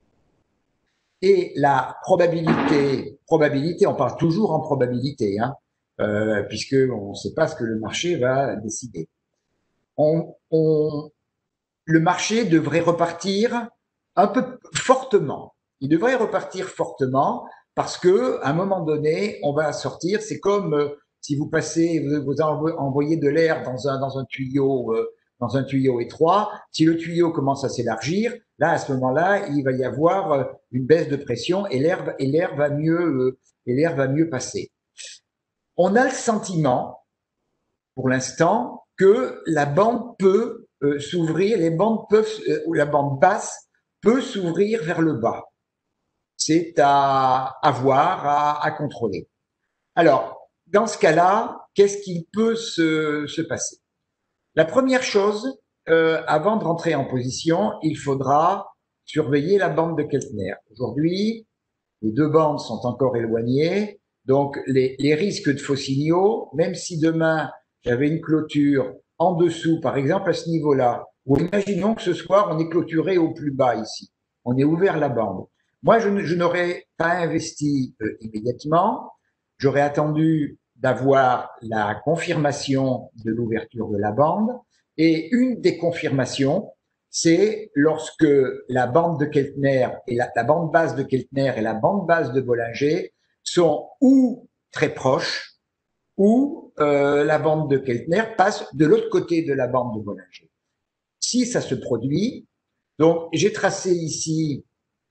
Speaker 1: Et la probabilité, probabilité, on parle toujours en probabilité, hein, euh, puisque on ne sait pas ce que le marché va décider. On, on, le marché devrait repartir un peu fortement. Il devrait repartir fortement parce que à un moment donné, on va sortir. C'est comme euh, si vous passez, vous, vous envoyez de l'air dans un dans un tuyau euh, dans un tuyau étroit. Si le tuyau commence à s'élargir, là à ce moment-là, il va y avoir euh, une baisse de pression et l'air et l'air va mieux euh, et l'air va mieux passer. On a le sentiment, pour l'instant, que la bande peut euh, s'ouvrir, les bandes peuvent, euh, ou la bande basse peut s'ouvrir vers le bas. C'est à, à voir, à, à contrôler. Alors, dans ce cas-là, qu'est-ce qui peut se, se passer? La première chose, euh, avant de rentrer en position, il faudra surveiller la bande de Keltner. Aujourd'hui, les deux bandes sont encore éloignées, donc les, les risques de faux signaux, même si demain j'avais une clôture en dessous, par exemple à ce niveau-là, Ou imaginons que ce soir, on est clôturé au plus bas ici. On est ouvert la bande. Moi, je, je n'aurais pas investi euh, immédiatement. J'aurais attendu d'avoir la confirmation de l'ouverture de la bande. Et une des confirmations, c'est lorsque la bande de Keltner et la, la bande basse de Keltner et la bande basse de Bollinger sont ou très proches, ou euh, la bande de Keltner passe de l'autre côté de la bande de Bollinger. Si ça se produit, donc j'ai tracé ici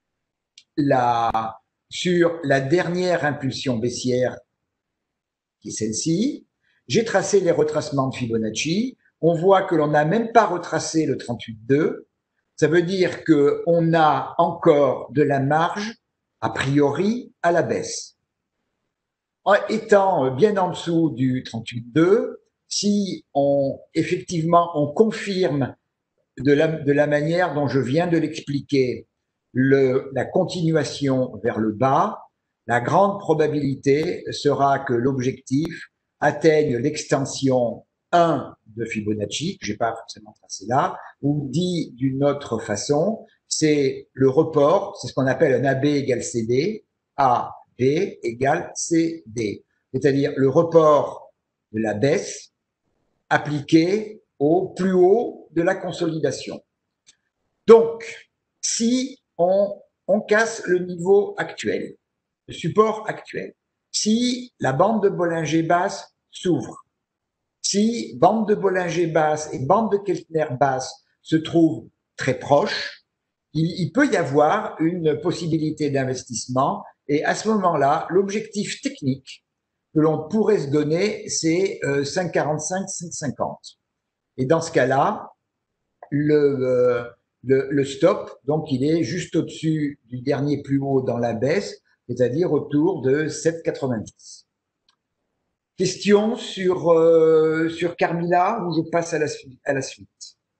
Speaker 1: la, sur la dernière impulsion baissière, qui est celle-ci, j'ai tracé les retracements de Fibonacci. On voit que l'on n'a même pas retracé le trente-huit deux. Ça veut dire qu'on a encore de la marge, a priori, à la baisse. En étant bien en dessous du trente-huit deux, si on, effectivement, on confirme de la, de la manière dont je viens de l'expliquer, le, la continuation vers le bas, la grande probabilité sera que l'objectif atteigne l'extension un de Fibonacci, que je n'ai pas forcément tracé là, ou dit d'une autre façon, c'est le report, c'est ce qu'on appelle un A B égale C D, A B égale C D, c'est-à-dire le report de la baisse appliqué au plus haut de la consolidation. Donc, si on, on casse le niveau actuel, le support actuel, si la bande de Bollinger basse s'ouvre, si bande de Bollinger basse et bande de Keltner basse se trouvent très proches, il, il peut y avoir une possibilité d'investissement et à ce moment-là, l'objectif technique que l'on pourrait se donner, c'est euh, cinq quarante-cinq, cinq cinquante. Et dans ce cas-là, le, euh, le, le stop, donc il est juste au-dessus du dernier plus haut dans la baisse, c'est-à-dire autour de sept quatre-vingt-dix. Question sur, euh, sur Carmila ou je passe à la, à la suite?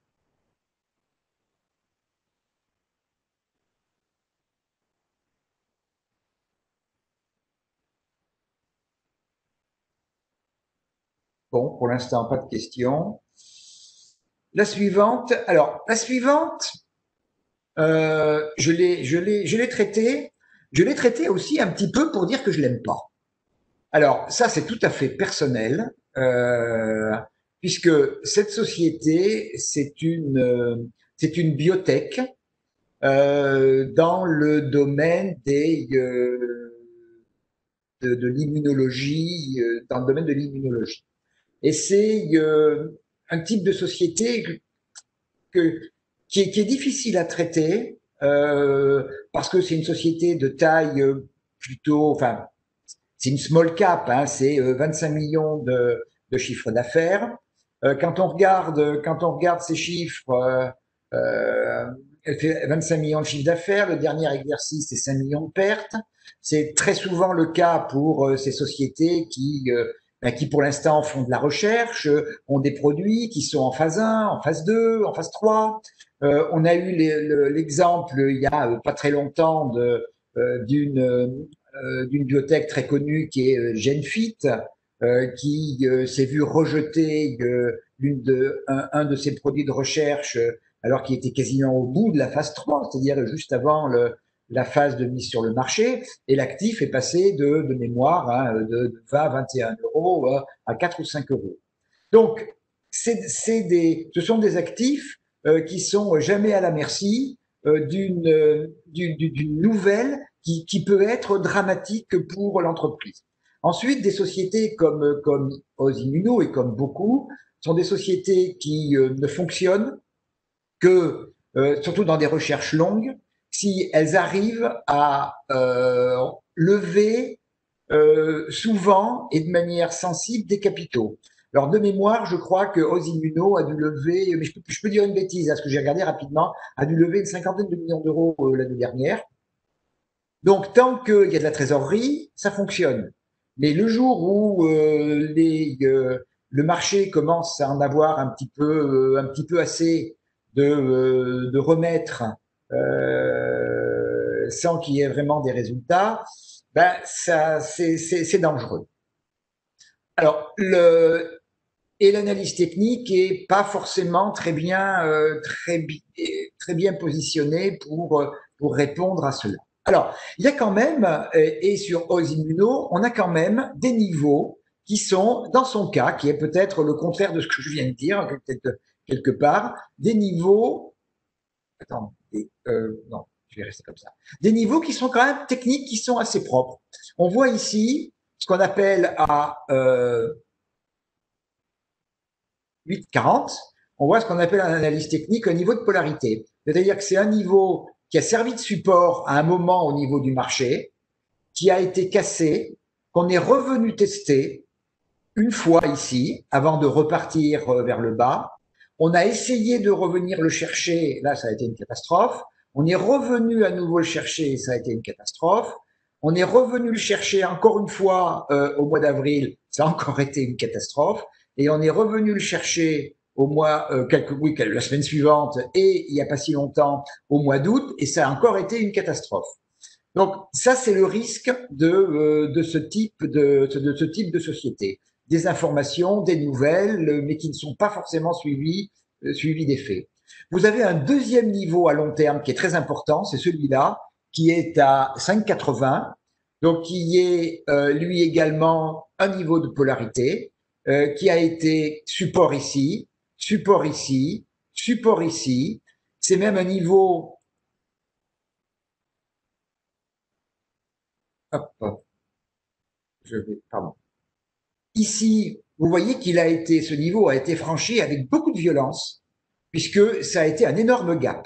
Speaker 1: Bon, pour l'instant, pas de questions. La suivante, alors, la suivante, euh, je l'ai, je l'ai, je l'ai traitée, je l'ai traitée aussi un petit peu pour dire que je l'aime pas. Alors, ça, c'est tout à fait personnel, euh, puisque cette société, c'est une, euh, c'est une biotech euh, dans le domaine des, euh, de, de l'immunologie, euh, dans le domaine de l'immunologie. Et c'est euh, un type de société que, qui, est, qui est difficile à traiter euh, parce que c'est une société de taille plutôt, enfin, c'est une small cap, hein, c'est vingt-cinq millions de, de chiffre d'affaires. Euh, quand on regarde, quand on regarde ces chiffres, euh, euh, elle fait vingt-cinq millions de chiffre d'affaires. Le dernier exercice, c'est cinq millions de pertes. C'est très souvent le cas pour euh, ces sociétés qui, euh, ben, qui pour l'instant font de la recherche, euh, ont des produits qui sont en phase un, en phase deux, en phase trois. Euh, on a eu l'exemple il y a pas très longtemps de, euh, d'une euh, d'une biotech très connue qui est euh, Genfit, euh, qui euh, s'est vu rejeter euh, l'une de, un, un de ses produits de recherche euh, alors qu'il était quasiment au bout de la phase trois, c'est-à-dire juste avant le, la phase de mise sur le marché, et l'actif est passé de, de mémoire hein, de vingt à vingt et un euros euh, à quatre ou cinq euros. Donc, c'est, c'est des, ce sont des actifs euh, qui sont jamais à la merci euh, d'une, euh, d'une, d'une nouvelle qui, qui peut être dramatique pour l'entreprise. Ensuite, des sociétés comme, comme Osimmuno et comme beaucoup sont des sociétés qui euh, ne fonctionnent que, euh, surtout dans des recherches longues, si elles arrivent à euh, lever euh, souvent et de manière sensible des capitaux. Alors de mémoire, je crois que Osimmuno a dû lever, mais je peux, je peux dire une bêtise, à ce que j'ai regardé rapidement, a dû lever une cinquantaine de millions d'euros euh, l'année dernière. Donc tant qu'il y a de la trésorerie, ça fonctionne. Mais le jour où euh, les, euh, le marché commence à en avoir un petit peu, euh, un petit peu assez de, euh, de remettre euh, sans qu'il y ait vraiment des résultats, ben ça c'est, c'est, c'est dangereux. Alors le, et l'analyse technique est pas forcément très bien, euh, très, très bien positionnée pour, pour répondre à cela. Alors, il y a quand même, et sur Oz Immuno, on a quand même des niveaux qui sont, dans son cas, qui est peut-être le contraire de ce que je viens de dire, peut-être quelque part, des niveaux, attends, euh, non, je vais rester comme ça, des niveaux qui sont quand même techniques, qui sont assez propres. On voit ici ce qu'on appelle à euh, huit quarante, on voit ce qu'on appelle un analyse technique au niveau de polarité. C'est-à-dire que c'est un niveau qui a servi de support à un moment au niveau du marché, qui a été cassé, qu'on est revenu tester une fois ici, avant de repartir vers le bas. On a essayé de revenir le chercher, là ça a été une catastrophe. On est revenu à nouveau le chercher, ça a été une catastrophe. On est revenu le chercher encore une fois euh, au mois d'avril, ça a encore été une catastrophe. Et on est revenu le chercher au mois, euh, quelques, oui, la semaine suivante, et il n'y a pas si longtemps, au mois d'août, et ça a encore été une catastrophe. Donc ça, c'est le risque de, euh, de, ce type de, de ce type de société. Des informations, des nouvelles, mais qui ne sont pas forcément suivies, euh, suivies des faits. Vous avez un deuxième niveau à long terme qui est très important, c'est celui-là, qui est à cinq quatre-vingts, donc qui est euh, lui également un niveau de polarité, euh, qui a été support ici, support ici, support ici. C'est même un niveau. Hop, hop. Je vais, pardon. Ici, vous voyez qu'il a été, ce niveau a été franchi avec beaucoup de violence, puisque ça a été un énorme gap.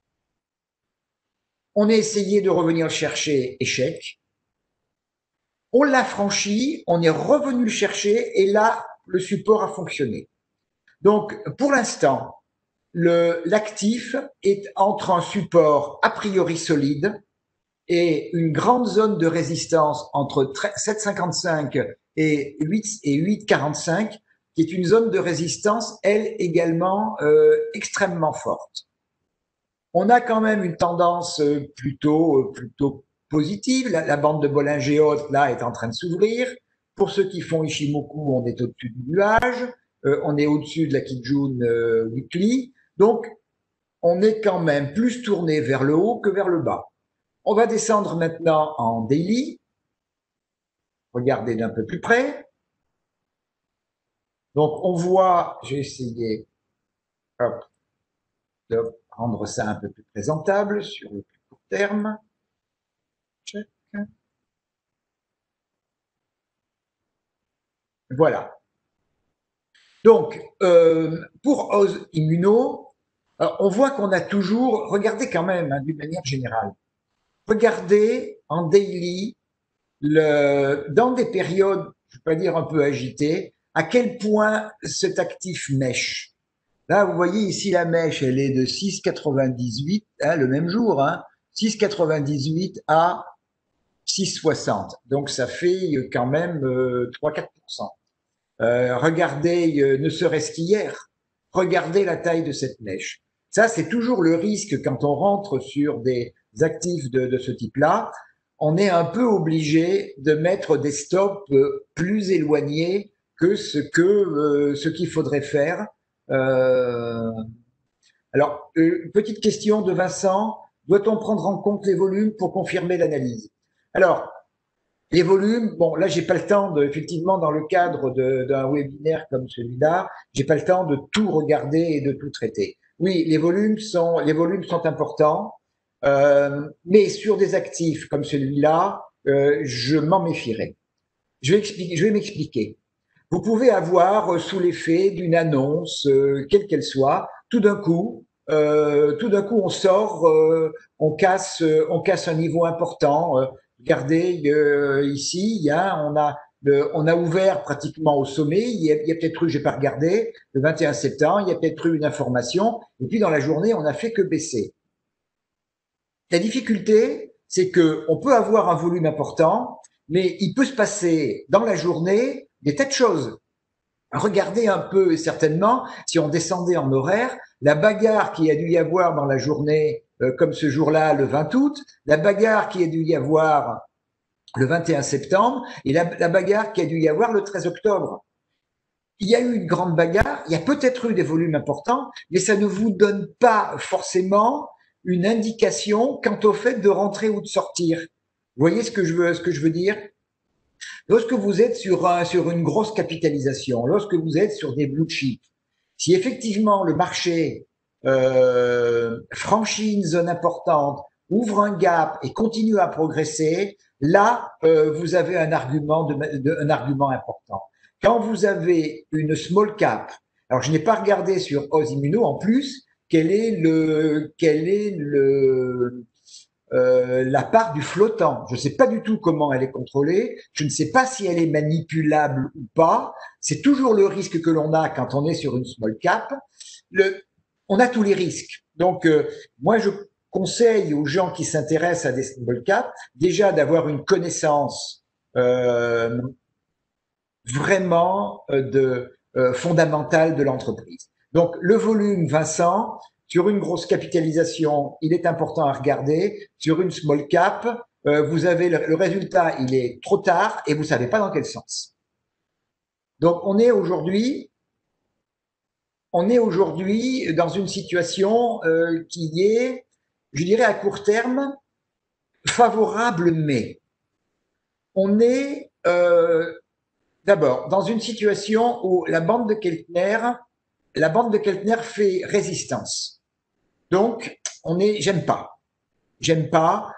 Speaker 1: On a essayé de revenir le chercher, échec. On l'a franchi, on est revenu le chercher, et là, le support a fonctionné. Donc, pour l'instant, l'actif est entre un support a priori solide et une grande zone de résistance entre sept virgule cinquante-cinq et huit et huit virgule quarante-cinq, qui est une zone de résistance, elle également euh, extrêmement forte. On a quand même une tendance plutôt plutôt positive. La, la bande de Bollinger haute là est en train de s'ouvrir. Pour ceux qui font Ishimoku, on est au-dessus du nuage, euh, on est au-dessus de la Kijun euh, Weekly, donc on est quand même plus tourné vers le haut que vers le bas. On va descendre maintenant en daily. Regardez d'un peu plus près. Donc, on voit, j'ai essayé hop, de rendre ça un peu plus présentable sur le plus court terme. Check. Voilà. Donc, euh, pour Oz Immuno, alors on voit qu'on a toujours, regardez quand même, hein, d'une manière générale, regardez en daily, le, dans des périodes, je ne vais pas dire un peu agitées, à quel point cet actif mèche. Là, vous voyez ici la mèche, elle est de six virgule quatre-vingt-dix-huit, hein, le même jour, hein, six virgule quatre-vingt-dix-huit à six virgule soixante. Donc, ça fait quand même euh, trois à quatre pour cent. Euh, regardez, euh, ne serait-ce qu'hier, regardez la taille de cette mèche. Ça, c'est toujours le risque quand on rentre sur des actifs de, de ce type-là. On est un peu obligé de mettre des stops euh, plus éloignés que ce que euh, ce qu'il faudrait faire. Euh, alors, euh, petite question de Vincent, doit-on prendre en compte les volumes pour confirmer l'analyse? Alors, les volumes, bon, là, j'ai pas le temps de, effectivement, dans le cadre d'un webinaire comme celui-là, j'ai pas le temps de tout regarder et de tout traiter. Oui, les volumes sont, les volumes sont importants, euh, mais sur des actifs comme celui-là, euh, je m'en méfierais. Je vais expliquer, je vais m'expliquer. Vous pouvez avoir, sous l'effet d'une annonce, euh, quelle qu'elle soit, tout d'un coup, euh, tout d'un coup, on sort, euh, on casse, euh, on casse un niveau important. Euh, regardez euh, ici, il y a, on a, le, on a ouvert pratiquement au sommet. Il y a, a peut-être eu, j'ai pas regardé, le vingt et un septembre, il y a peut-être eu une information. Et puis dans la journée, on a fait que baisser. La difficulté, c'est que on peut avoir un volume important, mais il peut se passer dans la journée des tas de choses. Regardez un peu, certainement, si on descendait en horaire, la bagarre qu'il y a dû y avoir dans la journée, euh, comme ce jour-là, le vingt août, la bagarre qu'il y a dû y avoir le vingt et un septembre, et la, la bagarre qu'il y a dû y avoir le treize octobre. il y a eu une grande bagarre, il y a peut-être eu des volumes importants, mais ça ne vous donne pas forcément une indication quant au fait de rentrer ou de sortir. Vous voyez ce que je veux, ce que je veux dire? Lorsque vous êtes sur, un, sur une grosse capitalisation, lorsque vous êtes sur des blue chips, si effectivement le marché euh, franchit une zone importante, ouvre un gap et continue à progresser, là, euh, vous avez un argument, de, de, un argument important. Quand vous avez une small cap, alors je n'ai pas regardé sur Oz Immuno en plus, quel est le, quel est le, euh, la part du flottant. Je ne sais pas du tout comment elle est contrôlée. Je ne sais pas si elle est manipulable ou pas. C'est toujours le risque que l'on a quand on est sur une small cap. Le, on a tous les risques. Donc, euh, moi, je conseille aux gens qui s'intéressent à des small cap déjà d'avoir une connaissance euh, vraiment euh, de, euh, fondamentale de l'entreprise. Donc, le volume, Vincent, sur une grosse capitalisation, il est important à regarder. Sur une small cap, euh, vous avez le, le résultat, il est trop tard et vous savez pas dans quel sens. Donc, on est aujourd'hui, on est aujourd'hui dans une situation euh, qui est, je dirais à court terme, favorable, mais on est euh, d'abord dans une situation où la bande de Keltner, la bande de Keltner fait résistance. Donc, on est, j'aime pas. J'aime pas.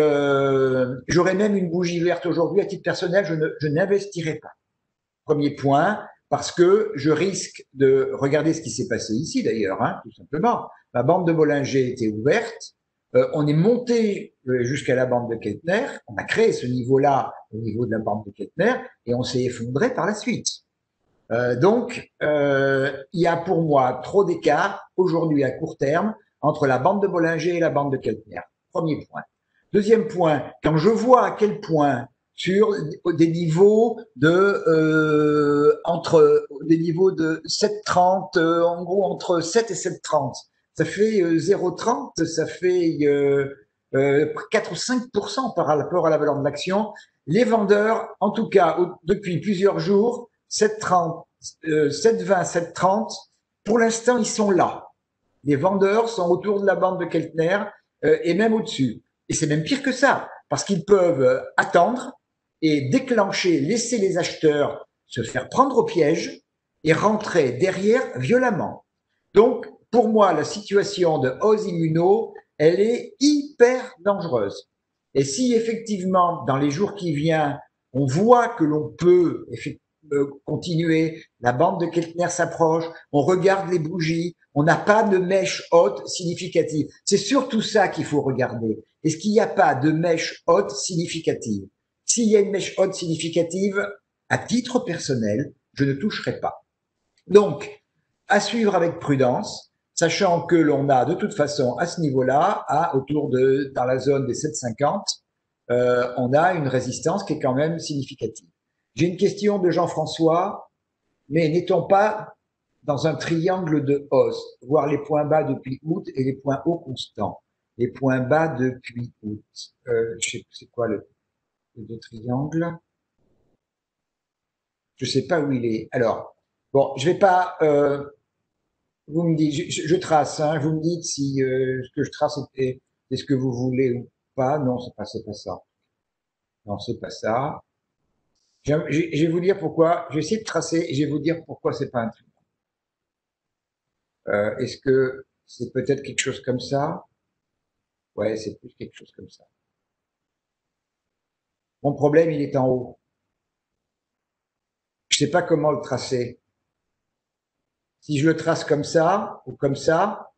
Speaker 1: Le, j'aurais même une bougie verte aujourd'hui à titre personnel, je ne, je n'investirai pas. Premier point, parce que je risque de regarder ce qui s'est passé ici d'ailleurs, hein, tout simplement. La bande de Bollinger était ouverte, euh, on est monté jusqu'à la bande de Keltner, on a créé ce niveau-là au niveau de la bande de Keltner et on s'est effondré par la suite. Euh, donc, euh, il y a pour moi trop d'écart aujourd'hui à court terme entre la bande de Bollinger et la bande de Keltner. Premier point. Deuxième point, quand je vois à quel point sur des niveaux de euh, entre des niveaux de sept virgule trente, euh, en gros entre sept et sept virgule trente, ça fait euh, zéro virgule trente, ça fait euh, euh, quatre ou cinq pour cent par rapport à la valeur de l'action. Les vendeurs, en tout cas au, depuis plusieurs jours, sept virgule trente, euh, sept virgule vingt, sept virgule trente, pour l'instant ils sont là. Les vendeurs sont autour de la bande de Keltner euh, et même au-dessus. Et c'est même pire que ça, parce qu'ils peuvent attendre et déclencher, laisser les acheteurs se faire prendre au piège et rentrer derrière violemment. Donc, pour moi, la situation de Oz Immuno, elle est hyper dangereuse. Et si effectivement, dans les jours qui viennent, on voit que l'on peut continuer, la bande de Keltner s'approche, on regarde les bougies, on n'a pas de mèche haute significative. C'est surtout ça qu'il faut regarder. Est-ce qu'il n'y a pas de mèche haute significative? S'il y a une mèche haute significative, à titre personnel, je ne toucherai pas. Donc, à suivre avec prudence, sachant que l'on a de toute façon à ce niveau-là, à autour de, dans la zone des sept virgule cinquante, euh, on a une résistance qui est quand même significative. J'ai une question de Jean-François, mais n'est-on pas dans un triangle de hausse, voir les points bas depuis août et les points hauts constants? Les points bas depuis août. Euh, je sais, c'est quoi le, le triangle? Je sais pas où il est. Alors, bon, je vais pas. Euh, vous me dites, je, je trace. Hein, vous me dites si euh, ce que je trace est, est ce que vous voulez ou pas. Non, c'est pas, c'est pas ça. Non, c'est pas ça. Je, je, je vais vous dire pourquoi. Je vais essayer de tracer et je vais vous dire pourquoi c'est pas un triangle. Euh, est-ce que c'est peut-être quelque chose comme ça? Ouais, c'est plus quelque chose comme ça. Mon problème, il est en haut. Je sais pas comment le tracer. Si je le trace comme ça ou comme ça,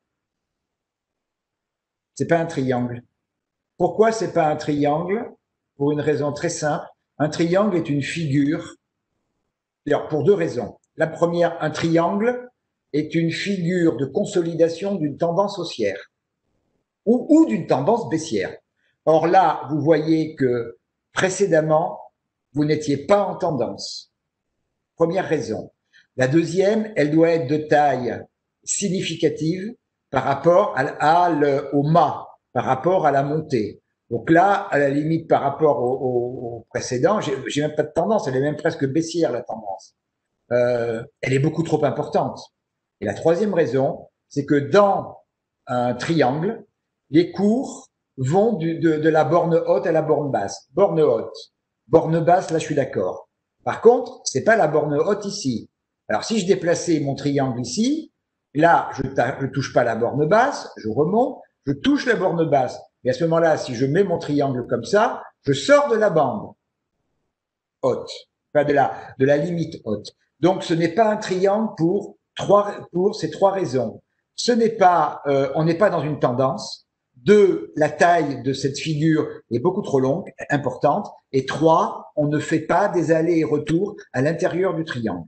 Speaker 1: c'est pas un triangle. Pourquoi c'est pas un triangle? Pour une raison très simple. Un triangle est une figure. D'ailleurs, pour deux raisons. La première, un triangle est une figure de consolidation d'une tendance haussière ou, ou d'une tendance baissière. Or là, vous voyez que précédemment, vous n'étiez pas en tendance. Première raison. La deuxième, elle doit être de taille significative par rapport à, à le, au mât, par rapport à la montée. Donc là, à la limite, par rapport au, au, au précédent, j'ai même pas de tendance, elle est même presque baissière la tendance. euh, elle est beaucoup trop importante. Et la troisième raison, c'est que dans un triangle, les cours vont du, de, de la borne haute à la borne basse. Borne haute, borne basse, là je suis d'accord. Par contre, c'est pas la borne haute ici. Alors si je déplaçais mon triangle ici, là je ne touche pas la borne basse, je remonte, je touche la borne basse. Et à ce moment-là, si je mets mon triangle comme ça, je sors de la bande haute, enfin de la, de la limite haute. Donc ce n'est pas un triangle pour, trois, pour ces trois raisons. Ce n'est pas, euh, on n'est pas dans une tendance. Deux, la taille de cette figure est beaucoup trop longue, importante. Et trois, on ne fait pas des allers et retours à l'intérieur du triangle.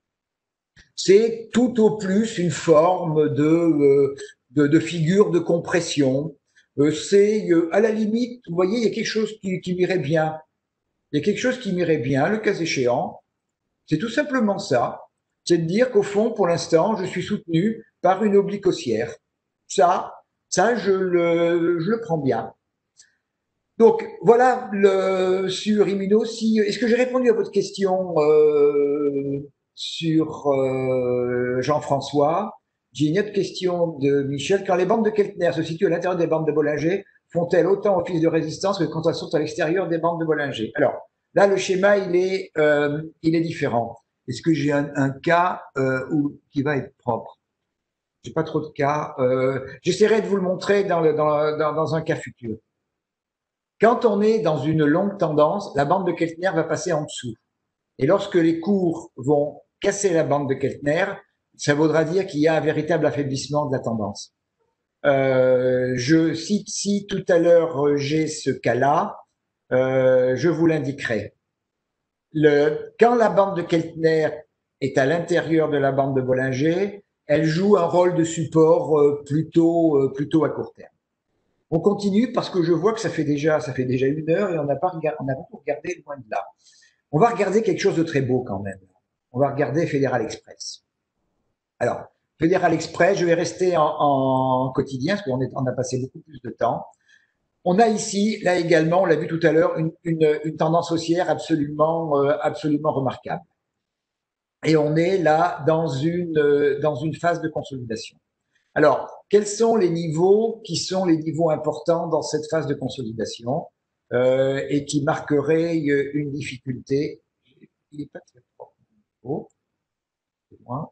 Speaker 1: C'est tout au plus une forme de, euh, de, de figure de compression. Euh, c'est euh, à la limite, vous voyez, il y a quelque chose qui, qui m'irait bien. Il y a quelque chose qui m'irait bien, le cas échéant. C'est tout simplement ça. C'est de dire qu'au fond, pour l'instant, je suis soutenu par une oblique haussière. Ça, ça, je le, je le prends bien. Donc voilà le, sur Immuno. Si, est-ce que j'ai répondu à votre question euh, sur euh, Jean-François? J'ai une autre question de Michel. Quand les bandes de Keltner se situent à l'intérieur des bandes de Bollinger, font-elles autant office de résistance que quand elles sont à l'extérieur des bandes de Bollinger? Alors là, le schéma, il est, euh, il est différent. Est-ce que j'ai un, un cas euh, où, qui va être propre? J'ai pas trop de cas. Euh, J'essaierai de vous le montrer dans, le, dans, dans, dans un cas futur. Quand on est dans une longue tendance, la bande de Keltner va passer en dessous. Et lorsque les cours vont casser la bande de Keltner, ça voudra dire qu'il y a un véritable affaiblissement de la tendance. Euh, je, si, si tout à l'heure j'ai ce cas-là, euh, je vous l'indiquerai. Le, quand la bande de Keltner est à l'intérieur de la bande de Bollinger, elle joue un rôle de support euh, plutôt, euh, plutôt à court terme. On continue parce que je vois que ça fait déjà, ça fait déjà une heure et on n'a pas regardé, on n'a pas regardé loin de là. On va regarder quelque chose de très beau quand même. On va regarder Fédéral Express. Alors, Fédéral Express, je vais rester en, en quotidien parce qu'on est, on a passé beaucoup plus de temps. On a ici, là également, on l'a vu tout à l'heure, une, une, une tendance haussière absolument, euh, absolument remarquable. Et on est là dans une, euh, dans une phase de consolidation. Alors, quels sont les niveaux qui sont les niveaux importants dans cette phase de consolidation euh, et qui marqueraient une difficulté? Il n'est pas très propre. Oh, c'est moi.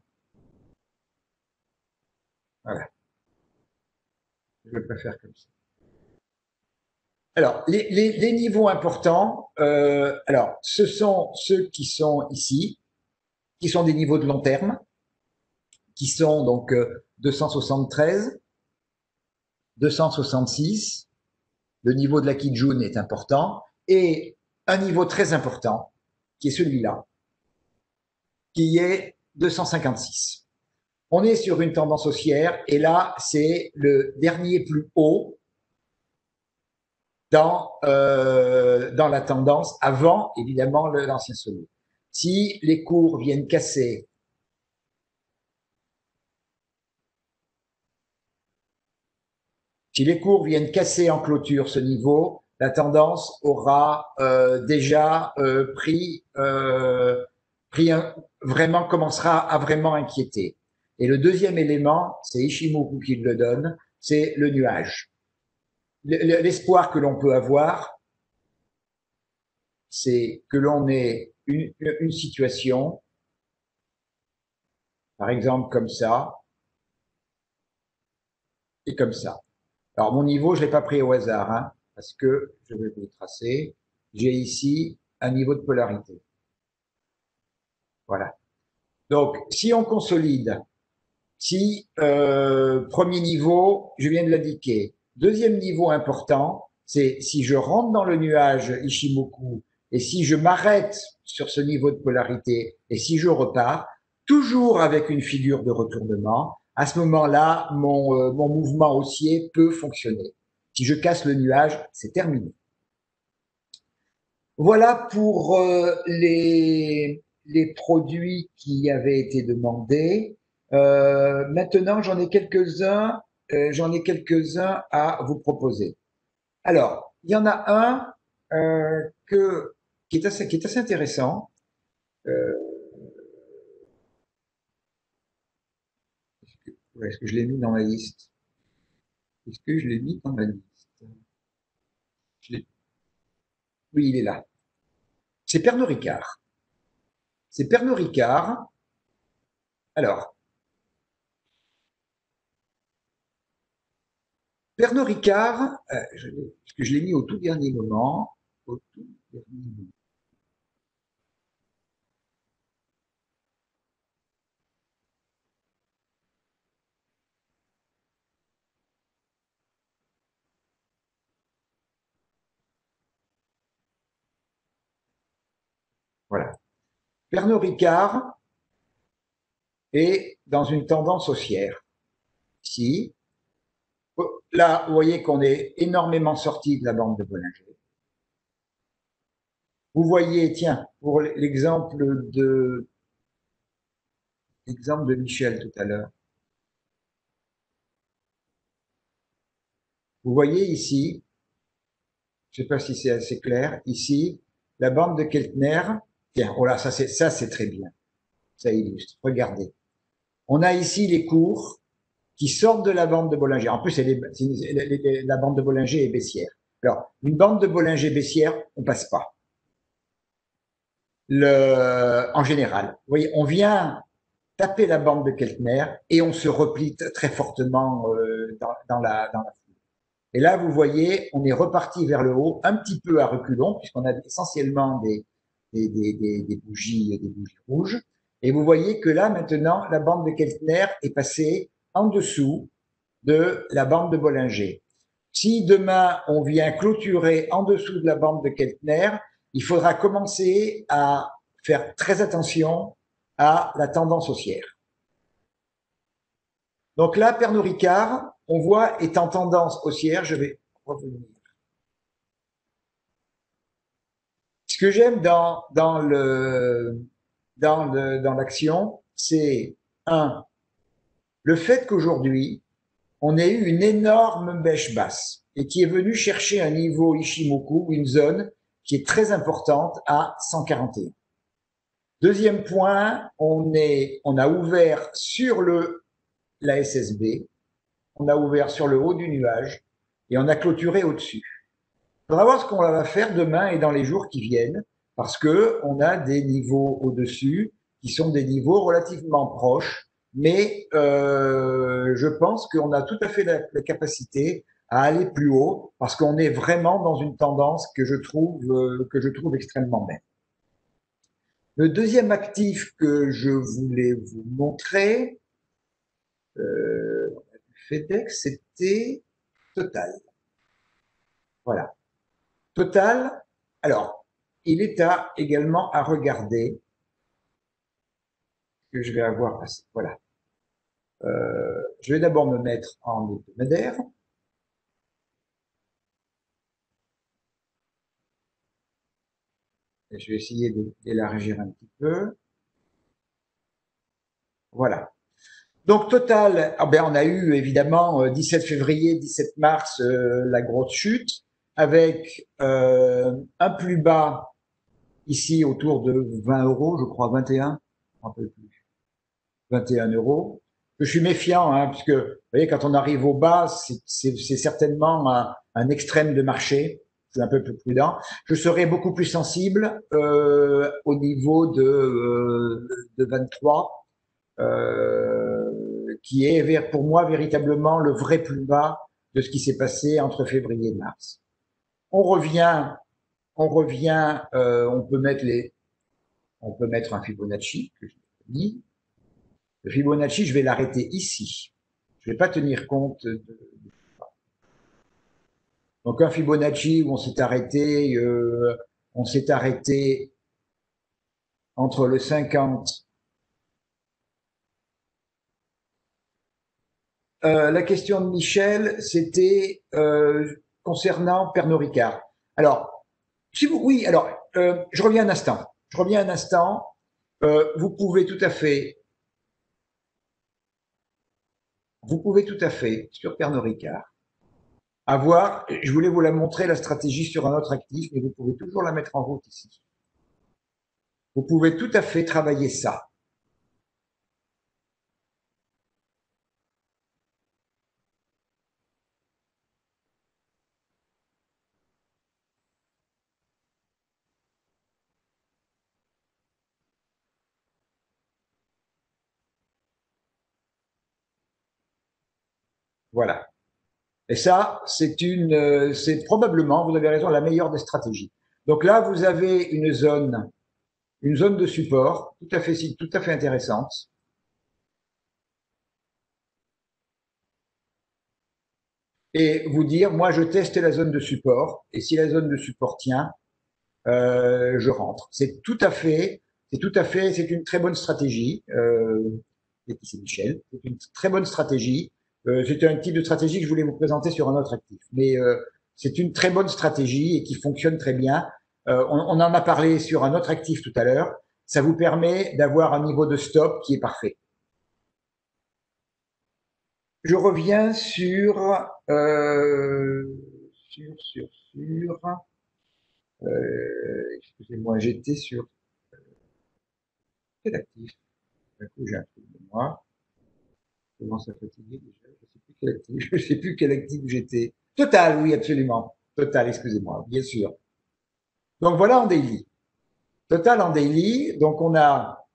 Speaker 1: Voilà, je préfère comme ça. Alors, les, les, les niveaux importants, euh, alors, ce sont ceux qui sont ici, qui sont des niveaux de long terme, qui sont donc euh, deux cent soixante-treize, deux cent soixante-six, le niveau de la Kijun est important, et un niveau très important, qui est celui-là, qui est deux cent cinquante-six. On est sur une tendance haussière, et là, c'est le dernier plus haut dans, euh, dans la tendance avant, évidemment, l'ancien sommet. Si les cours viennent casser si les cours viennent casser en clôture ce niveau, la tendance aura euh, déjà euh, pris, euh, pris un, vraiment commencera à vraiment inquiéter. Et le deuxième élément, c'est Ishimoku qui le donne, c'est le nuage. L'espoir que l'on peut avoir, c'est que l'on ait une, une situation, par exemple comme ça, et comme ça. Alors mon niveau, je l'ai pas pris au hasard, hein, parce que je vais vous le tracer. J'ai ici un niveau de polarité. Voilà. Donc, si on consolide, si euh, premier niveau, je viens de l'indiquer. Deuxième niveau important, c'est si je rentre dans le nuage Ishimoku et si je m'arrête sur ce niveau de polarité et si je repars, toujours avec une figure de retournement, à ce moment-là, mon, euh, mon mouvement haussier peut fonctionner. Si je casse le nuage, c'est terminé. Voilà pour euh, les, les produits qui avaient été demandés. Euh, maintenant, j'en ai quelques-uns, euh, j'en ai quelques-uns à vous proposer. Alors, il y en a un euh, que, qui, est assez, qui est assez intéressant. Euh, Est-ce que je l'ai mis dans ma liste? Est-ce que je l'ai mis dans ma liste? Oui, il est là. C'est Pernod Ricard. C'est Pernod Ricard. Alors, Pernod Ricard, euh, je, parce que je l'ai mis au tout dernier moment. Au tout dernier moment. Voilà. Pernod Ricard est dans une tendance haussière. Ici, là, vous voyez qu'on est énormément sorti de la bande de Bollinger. Vous voyez, tiens, pour l'exemple de l'exemple de Michel tout à l'heure. Vous voyez ici, je ne sais pas si c'est assez clair, ici, la bande de Keltner. Tiens, voilà, ça c'est ça c'est très bien. Ça illustre. Regardez. On a ici les cours qui sortent de la bande de Bollinger. En plus, c'est les, les, les, la bande de Bollinger est baissière. Alors, une bande de Bollinger baissière, on passe pas. Le, en général, vous voyez, on vient taper la bande de Keltner et on se replie très fortement euh, dans, dans, la, dans la foule. Et là, vous voyez, on est reparti vers le haut, un petit peu à reculons, puisqu'on a essentiellement des, des, des, des, des bougies, des bougies rouges. Et vous voyez que là, maintenant, la bande de Keltner est passée en dessous de la bande de Bollinger. Si demain, on vient clôturer en dessous de la bande de Keltner, il faudra commencer à faire très attention à la tendance haussière. Donc là, Pernod Ricard, on voit, est en tendance haussière. Je vais revenir. Ce que j'aime dans, dans le, dans le, dans l'action, c'est un, le fait qu'aujourd'hui, on ait eu une énorme bêche basse et qui est venue chercher un niveau Ishimoku, une zone qui est très importante à cent quarante et un. Deuxième point, on est, on a ouvert sur le, la S S B, on a ouvert sur le haut du nuage et on a clôturé au-dessus. Il faudra voir ce qu'on va faire demain et dans les jours qui viennent, parce que on a des niveaux au-dessus qui sont des niveaux relativement proches, mais euh, je pense qu'on a tout à fait la, la, capacité à aller plus haut, parce qu'on est vraiment dans une tendance que je trouve euh, que je trouve extrêmement belle. Le deuxième actif que je voulais vous montrer, euh, FedEx, c'était Total. Voilà. Total, alors, il est à, également à regarder, que je vais avoir, voilà. Euh, je vais d'abord me mettre en hebdomadaire. Et je vais essayer d'élargir un petit peu. Voilà. Donc, Total, ah ben, on a eu évidemment dix-sept février, dix-sept mars, euh, la grosse chute, avec euh, un plus bas ici autour de vingt euros, je crois, vingt et un, un peu plus, vingt et un euros. Je suis méfiant, hein, puisque vous voyez, quand on arrive au bas, c'est certainement un, un extrême de marché. Je suis un peu plus prudent. Je serai beaucoup plus sensible euh, au niveau de, euh, de vingt-trois, euh, qui est pour moi véritablement le vrai plus bas de ce qui s'est passé entre février et mars. On revient, on revient, euh, on peut mettre les, on peut mettre un Fibonacci que je dis. Le Fibonacci, je vais l'arrêter ici. Je ne vais pas tenir compte de. Donc un Fibonacci où on s'est arrêté, euh, on s'est arrêté entre le cinquante. Euh, la question de Michel, c'était euh, concernant Pernod Ricard. Alors, si vous, oui, alors, euh, je reviens un instant. Je reviens un instant. Euh, vous pouvez tout à fait, vous pouvez tout à fait sur Pernod Ricard avoir. Je voulais vous la montrer la stratégie sur un autre actif, mais vous pouvez toujours la mettre en route ici. Vous pouvez tout à fait travailler ça. Voilà. Et ça, c'est une, euh, c'est probablement, vous avez raison, la meilleure des stratégies. Donc là, vous avez une zone, une zone de support, tout à fait, tout à fait intéressante. Et vous dire, moi, je teste la zone de support, et si la zone de support tient, euh, je rentre. C'est tout à fait, c'est tout à fait, c'est une très bonne stratégie. Euh, c'est Michel, c'est une très bonne stratégie. Euh, c'est un type de stratégie que je voulais vous présenter sur un autre actif, mais euh, c'est une très bonne stratégie et qui fonctionne très bien. Euh, on, on en a parlé sur un autre actif tout à l'heure. Ça vous permet d'avoir un niveau de stop qui est parfait. Je reviens sur, euh, sur, sur, sur, euh, excusez-moi, j'étais sur quel actif? D'un coup, j'ai un truc de moi. Je commence à fatiguer déjà. Je sais plus quel actif, je sais plus quel actif j'étais. Total, oui, absolument. Total, excusez-moi, bien sûr. Donc voilà en daily. Total en daily. Donc on a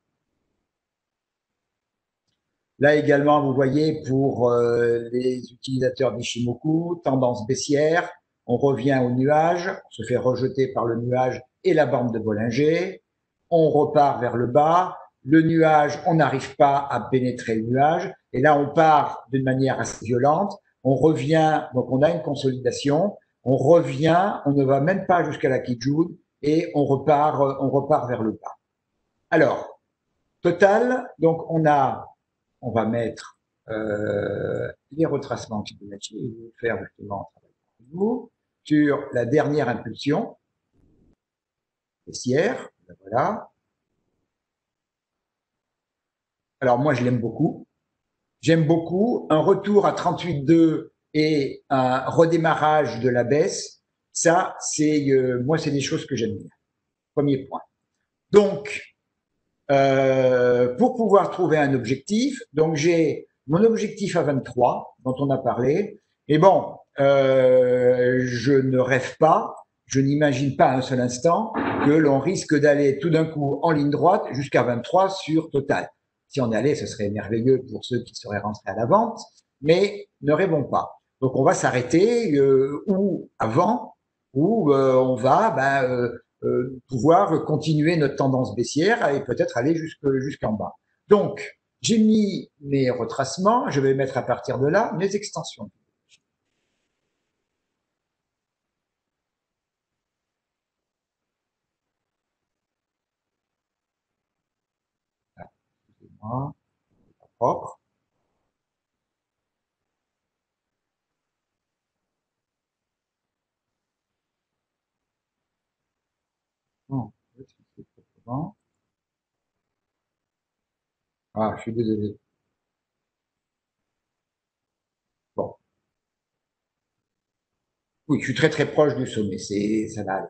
Speaker 1: là également, vous voyez, pour euh, les utilisateurs d'Ishimoku, tendance baissière. On revient au nuage, on se fait rejeter par le nuage et la bande de Bollinger. On repart vers le bas. Le nuage, on n'arrive pas à pénétrer le nuage. Et là, on part d'une manière assez violente. On revient, donc on a une consolidation. On revient, on ne va même pas jusqu'à la Kijun et on repart, on repart vers le bas. Alors, total, donc on a, on va mettre euh, les retracements de Fibonacci. Je vais faire justement un travail avec vous sur la dernière impulsion baissière. Voilà. Alors moi, je l'aime beaucoup. J'aime beaucoup un retour à trente-huit virgule deux et un redémarrage de la baisse. Ça, c'est euh, moi, c'est des choses que j'aime bien. Premier point. Donc, euh, pour pouvoir trouver un objectif, donc j'ai mon objectif à vingt-trois dont on a parlé. Et bon, euh, je ne rêve pas, je n'imagine pas un seul instant que l'on risque d'aller tout d'un coup en ligne droite jusqu'à vingt-trois sur Total. Si on y allait, ce serait merveilleux pour ceux qui seraient rentrés à la vente, mais ne rêvons pas. Donc on va s'arrêter euh, ou avant, ou euh, on va ben, euh, euh, pouvoir continuer notre tendance baissière et peut-être aller jusqu'en bas. Donc, j'ai mis mes retracements, je vais mettre à partir de là mes extensions. Excusez-moi, pas propre. Non, ah, je suis désolé. Bon, oui, je suis très très proche du sommet, c'est ça va aller.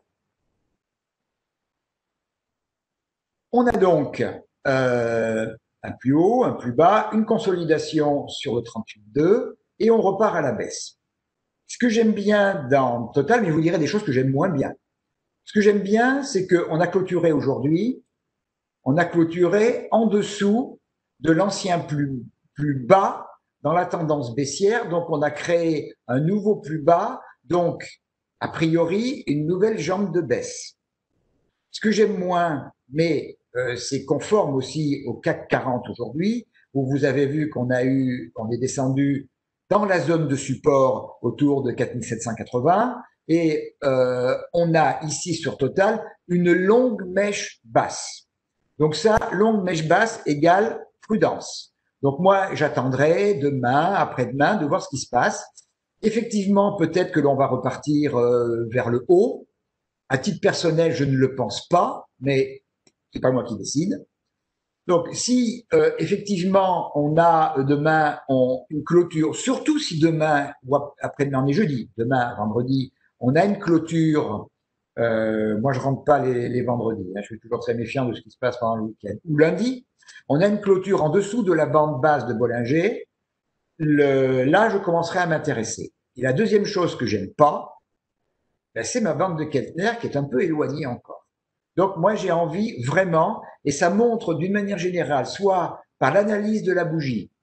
Speaker 1: On a donc euh, un plus haut, un plus bas, une consolidation sur le trente-huit virgule deux et on repart à la baisse. Ce que j'aime bien dans Total, mais je vous dirai des choses que j'aime moins bien. Ce que j'aime bien, c'est qu'on a clôturé aujourd'hui, on a clôturé en dessous de l'ancien plus, plus bas dans la tendance baissière. Donc, on a créé un nouveau plus bas. Donc, a priori, une nouvelle jambe de baisse. Ce que j'aime moins, mais euh, c'est conforme aussi au C A C quarante aujourd'hui, où vous avez vu qu'on a eu, qu'on est descendu dans la zone de support autour de quatre mille sept cent quatre-vingts et euh, on a ici sur Total une longue mèche basse. Donc ça, longue mèche basse égale prudence. Donc moi, j'attendrai demain, après-demain, de voir ce qui se passe. Effectivement, peut-être que l'on va repartir euh, vers le haut. À titre personnel, je ne le pense pas, mais c'est pas moi qui décide. Donc, si euh, effectivement on a demain on, une clôture, surtout si demain ou après-demain on est jeudi, demain vendredi, on a une clôture. Euh, moi, je rentre pas les, les vendredis. Hein, je suis toujours très méfiant de ce qui se passe pendant le week-end. Ou lundi, on a une clôture en dessous de la bande basse de Bollinger. Le, là, je commencerai à m'intéresser. Et la deuxième chose que j'aime pas, ben, c'est ma bande de Keltner qui est un peu éloignée encore. Donc moi j'ai envie vraiment, et ça montre d'une manière générale, soit par l'analyse de la bougie,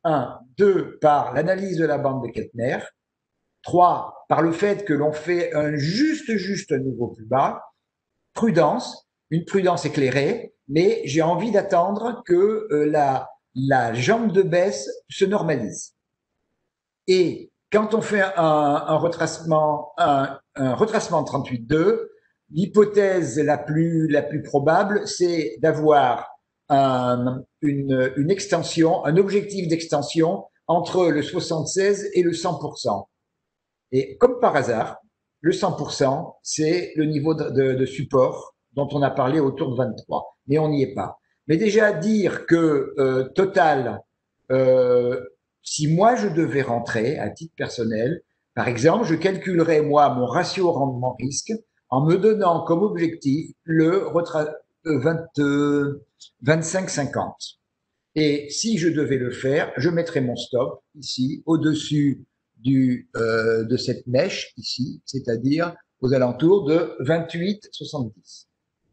Speaker 1: un, deux, par l'analyse de la bande de Keltner, trois, par le fait que l'on fait un juste, juste niveau plus bas, prudence, une prudence éclairée, mais j'ai envie d'attendre que euh, la, la jambe de baisse se normalise. Et quand on fait un, un retracement, un, un retracement de trente-huit deux, l'hypothèse la plus, la plus probable, c'est d'avoir un, une, une extension, un objectif d'extension entre le soixante-seize et le cent pour cent. Et comme par hasard, le cent pour cent, c'est le niveau de, de, de support dont on a parlé autour de vingt-trois. Mais on n'y est pas. Mais déjà dire que euh, total, euh, si moi je devais rentrer à titre personnel, par exemple, je calculerais moi mon ratio rendement-risque en me donnant comme objectif le vingt, euh, vingt-cinq cinquante. Et si je devais le faire, je mettrais mon stop ici au-dessus du, euh, de cette mèche ici, c'est-à-dire aux alentours de vingt-huit soixante-dix.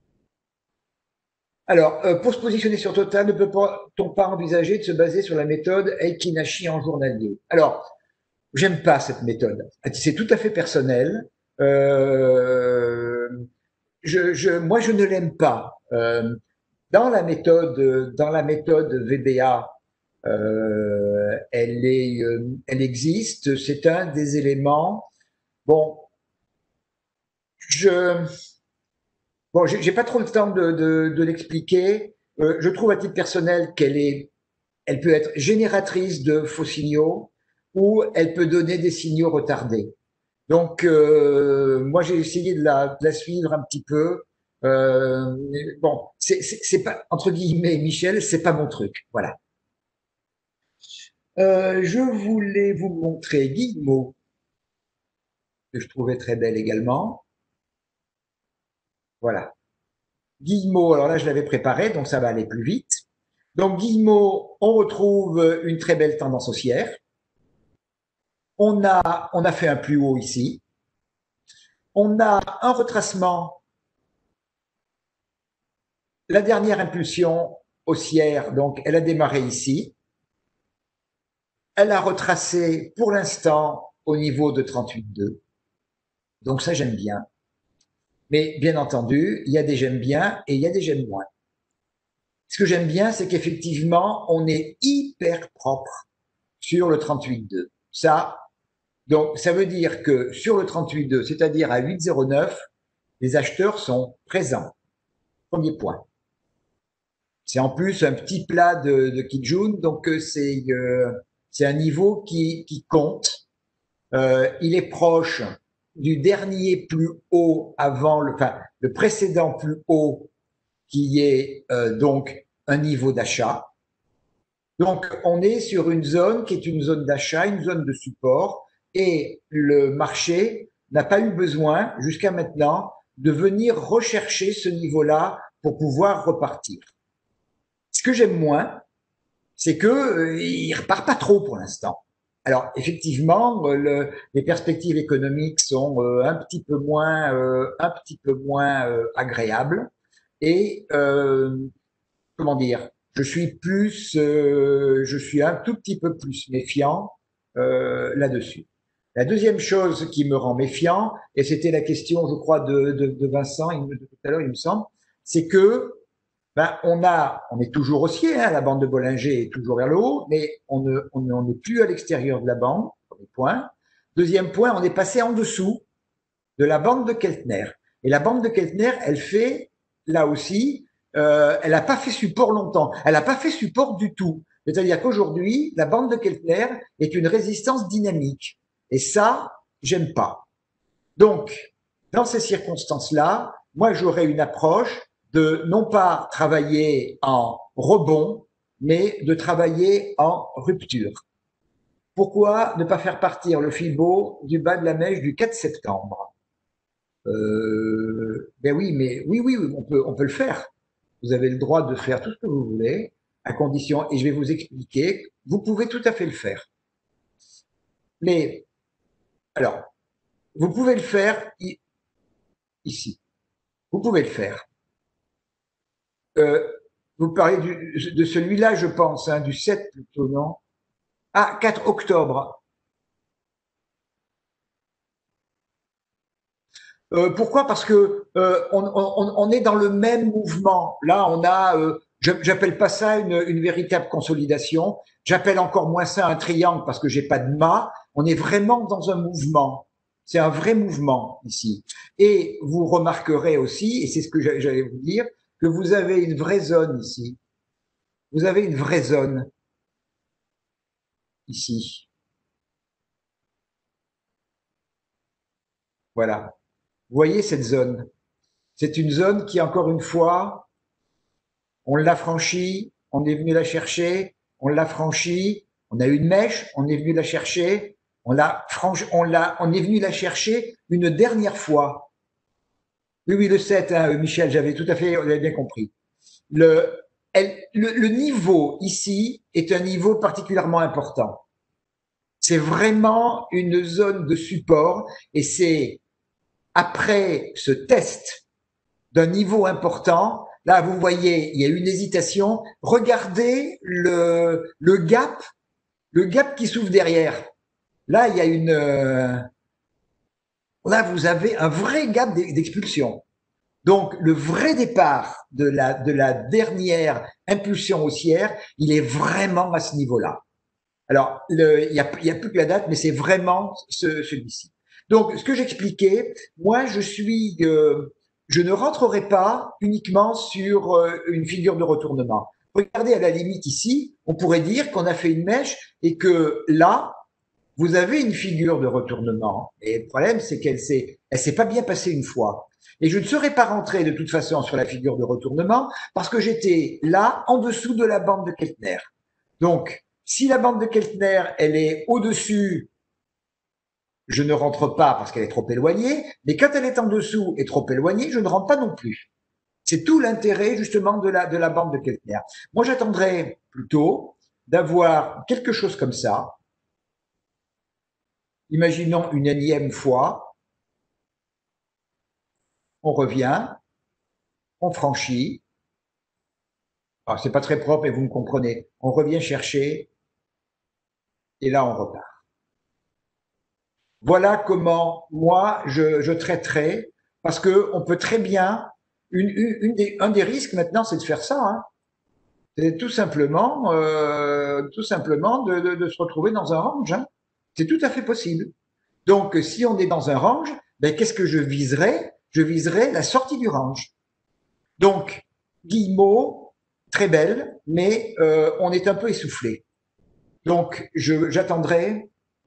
Speaker 1: Alors, euh, pour se positionner sur Total, ne peut-on pas envisager de se baser sur la méthode Eikinashi en journalier? Alors, j'aime pas cette méthode. C'est tout à fait personnel. Euh, je, je, moi, je ne l'aime pas. Euh, dans la méthode, dans la méthode V B A, euh, elle est, euh, elle existe. C'est un des éléments. Bon, je, bon, j'ai pas trop le temps de, de, de l'expliquer. Euh, je trouve à titre personnel qu'elle est, elle peut être génératrice de faux signaux ou elle peut donner des signaux retardés. Donc, euh, moi, j'ai essayé de la, de la suivre un petit peu. Euh, bon, c'est pas entre guillemets, Michel, c'est pas mon truc. Voilà. Euh, je voulais vous montrer Guillemot, que je trouvais très belle également. Voilà. Guillemot, alors là, je l'avais préparé, donc ça va aller plus vite. Donc, Guillemot, on retrouve une très belle tendance haussière. On a, on a fait un plus haut ici. On a un retracement. La dernière impulsion haussière, donc, elle a démarré ici. Elle a retracé pour l'instant au niveau de trente-huit deux. Donc ça, j'aime bien. Mais bien entendu, il y a des j'aime bien et il y a des j'aime moins. Ce que j'aime bien, c'est qu'effectivement, on est hyper propre sur le trente-huit deux. Ça, donc, ça veut dire que sur le trente-huit deux, c'est-à-dire à huit zéro neuf, les acheteurs sont présents. Premier point. C'est en plus un petit plat de, de Kijun, donc c'est euh, c'est un niveau qui, qui compte. Euh, il est proche du dernier plus haut avant le, enfin, le précédent plus haut qui est euh, donc un niveau d'achat. Donc, on est sur une zone qui est une zone d'achat, une zone de support, et le marché n'a pas eu besoin, jusqu'à maintenant, de venir rechercher ce niveau-là pour pouvoir repartir. Ce que j'aime moins, c'est que euh, il repart pas trop pour l'instant. Alors effectivement, euh, le, les perspectives économiques sont euh, un petit peu moins, euh, un petit peu moins euh, agréables, et euh, comment dire, je suis plus, euh, je suis un tout petit peu plus méfiant euh, là-dessus. La deuxième chose qui me rend méfiant, et c'était la question, je crois, de, de, de Vincent il me, tout à l'heure, il me semble, c'est que ben, on a, on est toujours haussier, hein, la bande de Bollinger est toujours vers le haut, mais on ne, on n'est plus à l'extérieur de la bande, premier point. Deuxième point, on est passé en dessous de la bande de Keltner. Et la bande de Keltner, elle fait, là aussi, euh, elle n'a pas fait support longtemps. Elle n'a pas fait support du tout. C'est-à-dire qu'aujourd'hui, la bande de Keltner est une résistance dynamique. Et ça, j'aime pas. Donc, dans ces circonstances-là, moi, j'aurais une approche de non pas travailler en rebond, mais de travailler en rupture. Pourquoi ne pas faire partir le Fibo du bas de la mèche du quatre septembre? euh, Ben oui, mais oui, oui, on peut, on peut le faire. Vous avez le droit de faire tout ce que vous voulez, à condition, et je vais vous expliquer, vous pouvez tout à fait le faire. Mais, alors, vous pouvez le faire ici. Vous pouvez le faire. Euh, vous parlez du, de celui-là, je pense, hein, du sept plutôt, non? Ah, quatre octobre. Euh, pourquoi? Parce que euh, on, on, on est dans le même mouvement. Là, on a, euh, j'appelle pas ça une, une véritable consolidation. J'appelle encore moins ça un triangle parce que j'ai pas de mât. On est vraiment dans un mouvement. C'est un vrai mouvement ici. Et vous remarquerez aussi, et c'est ce que j'allais vous dire, que vous avez une vraie zone ici. Vous avez une vraie zone ici. Voilà. Vous voyez cette zone? C'est une zone qui, encore une fois, on l'a franchie, on est venu la chercher, on l'a franchie, on a eu une mèche, on est venu la chercher, on l'a franchi, on l'a, on est venu la chercher une dernière fois. Oui, oui, le sept, hein, Michel, j'avais tout à fait, on avait bien compris. Le, elle, le, le niveau ici est un niveau particulièrement important. C'est vraiment une zone de support et c'est après ce test d'un niveau important, là vous voyez, il y a une hésitation. Regardez le, le gap, le gap qui s'ouvre derrière. Là, il y a une, euh, là vous avez un vrai gap d'expulsion. Donc le vrai départ de la, de la dernière impulsion haussière, il est vraiment à ce niveau-là. Alors, le, il n'y a, il y a plus que la date, mais c'est vraiment ce, celui-ci. Donc, ce que j'expliquais, moi, je suis, euh, je ne rentrerai pas uniquement sur euh, une figure de retournement. Regardez à la limite ici, on pourrait dire qu'on a fait une mèche et que là, vous avez une figure de retournement. Et le problème, c'est qu'elle s'est, elle s'est pas bien passée une fois. Et je ne serais pas rentré de toute façon sur la figure de retournement parce que j'étais là, en dessous de la bande de Keltner. Donc, si la bande de Keltner, elle est au-dessus, je ne rentre pas parce qu'elle est trop éloignée, mais quand elle est en dessous et trop éloignée, je ne rentre pas non plus. C'est tout l'intérêt justement de la, de la bande de Keltner. Moi, j'attendrais plutôt d'avoir quelque chose comme ça. Imaginons une énième fois, on revient, on franchit. Alors, c'est pas très propre, et vous me comprenez. On revient chercher, et là, on repart. Voilà comment moi je, je traiterai, parce que on peut très bien, une, une, une des, un des risques maintenant, c'est de faire ça. Hein. C'est tout simplement, euh, tout simplement de, de, de, se retrouver dans un range. Hein. C'est tout à fait possible. Donc, si on est dans un range, ben, qu'est-ce que je viserai? Je viserai la sortie du range. Donc, Guillemot, très belle, mais euh, on est un peu essoufflé. Donc, j'attendrai.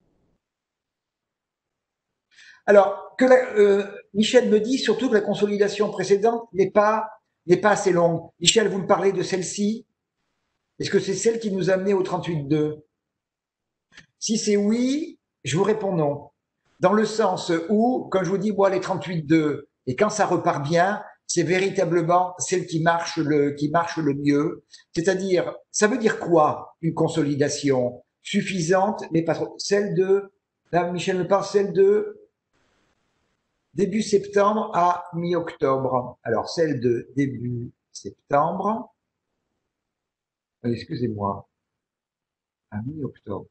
Speaker 1: Alors, que la, euh, Michel me dit surtout que la consolidation précédente n'est pas, n'est pas assez longue. Michel, vous me parlez de celle-ci. Est-ce que c'est celle qui nous a amené au trente-huit deux? Si c'est oui, je vous réponds non. Dans le sens où, quand je vous dis, moi, les trente-huit deux, et quand ça repart bien, c'est véritablement celle qui marche le, qui marche le mieux. C'est-à-dire, ça veut dire quoi, une consolidation suffisante, mais pas trop. Celle de, là, Michel me parle, celle de début septembre à mi-octobre. Alors, celle de début septembre, euh, excusez-moi, à mi-octobre.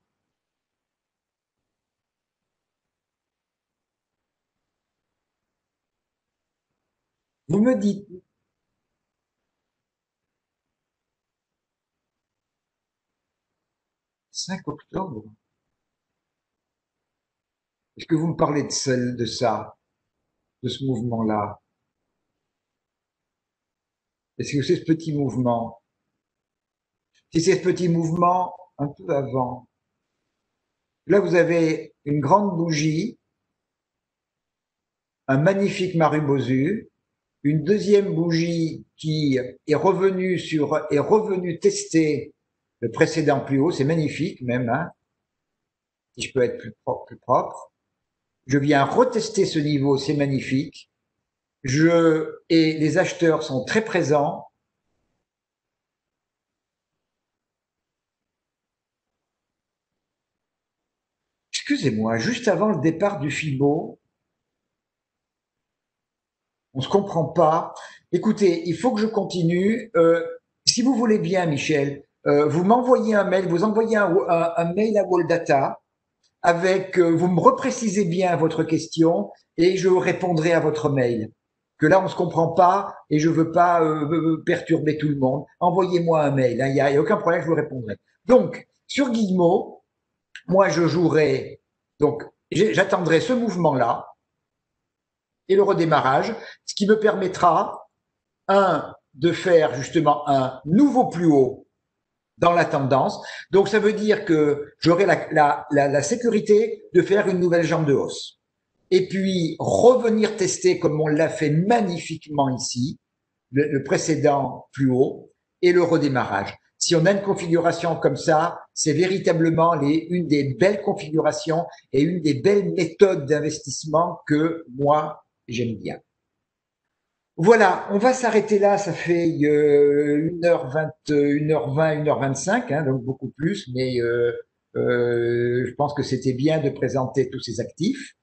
Speaker 1: Vous me dites cinq octobre. Est-ce que vous me parlez de celle de ça, de ce mouvement-là? Est-ce que c'est ce petit mouvement? Si c'est ce petit mouvement, un peu avant. Là, vous avez une grande bougie, un magnifique Marubozu, une deuxième bougie qui est revenue sur, est revenue tester le précédent plus haut. C'est magnifique même, hein, si je peux être plus propre, plus propre. Je viens retester ce niveau, c'est magnifique. Je, et les acheteurs sont très présents. Excusez-moi, juste avant le départ du Fibo, on se comprend pas. Écoutez, il faut que je continue. Euh, si vous voulez bien, Michel, euh, vous m'envoyez un mail, vous envoyez un, un, un mail à Wall avec, euh, vous me reprécisez bien votre question et je répondrai à votre mail. Que là, on se comprend pas et je veux pas euh, perturber tout le monde. Envoyez-moi un mail, il hein, n'y a, a aucun problème, je vous répondrai. Donc, sur Guillemot, moi, je jouerai, donc, j'attendrai ce mouvement-là et le redémarrage, ce qui me permettra, un, de faire justement un nouveau plus haut dans la tendance. Donc, ça veut dire que j'aurai la, la, la, la sécurité de faire une nouvelle jambe de hausse. Et puis, revenir tester comme on l'a fait magnifiquement ici, le, le précédent plus haut, et le redémarrage. Si on a une configuration comme ça, c'est véritablement les, une des belles configurations et une des belles méthodes d'investissement que moi, j'aime bien. Voilà, on va s'arrêter là, ça fait euh, une heure vingt, une heure vingt, une heure vingt-cinq, hein, donc beaucoup plus, mais euh, euh, je pense que c'était bien de présenter tous ces actifs.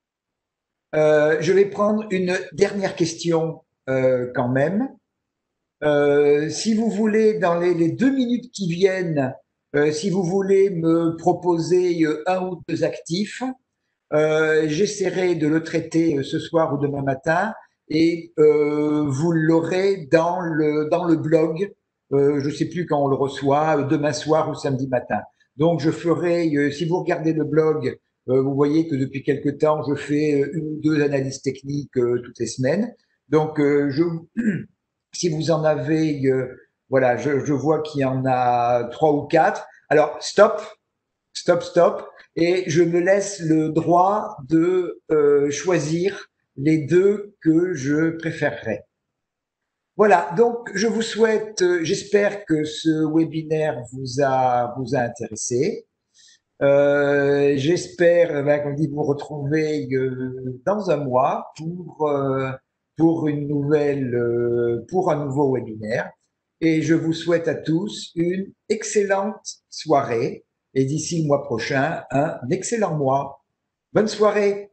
Speaker 1: Euh, je vais prendre une dernière question euh, quand même. Euh, si vous voulez, dans les, les deux minutes qui viennent, euh, si vous voulez me proposer euh, un ou deux actifs, euh, j'essaierai de le traiter euh, ce soir ou demain matin et euh, vous l'aurez dans le, dans le blog. Euh, je ne sais plus quand on le reçoit, demain soir ou samedi matin. Donc, je ferai, euh, si vous regardez le blog, euh, vous voyez que depuis quelque temps, je fais une ou deux analyses techniques euh, toutes les semaines. Donc, euh, je, si vous en avez, euh, voilà, je, je vois qu'il y en a trois ou quatre. Alors, stop, stop, stop. Et je me laisse le droit de euh, choisir les deux que je préférerais. Voilà, donc je vous souhaite, euh, j'espère que ce webinaire vous a, vous a intéressé. Euh, j'espère, ben, comme dit, vous retrouver euh, dans un mois pour, euh, pour une nouvelle, euh, pour un nouveau webinaire. Et je vous souhaite à tous une excellente soirée et d'ici le mois prochain, un excellent mois. Bonne soirée.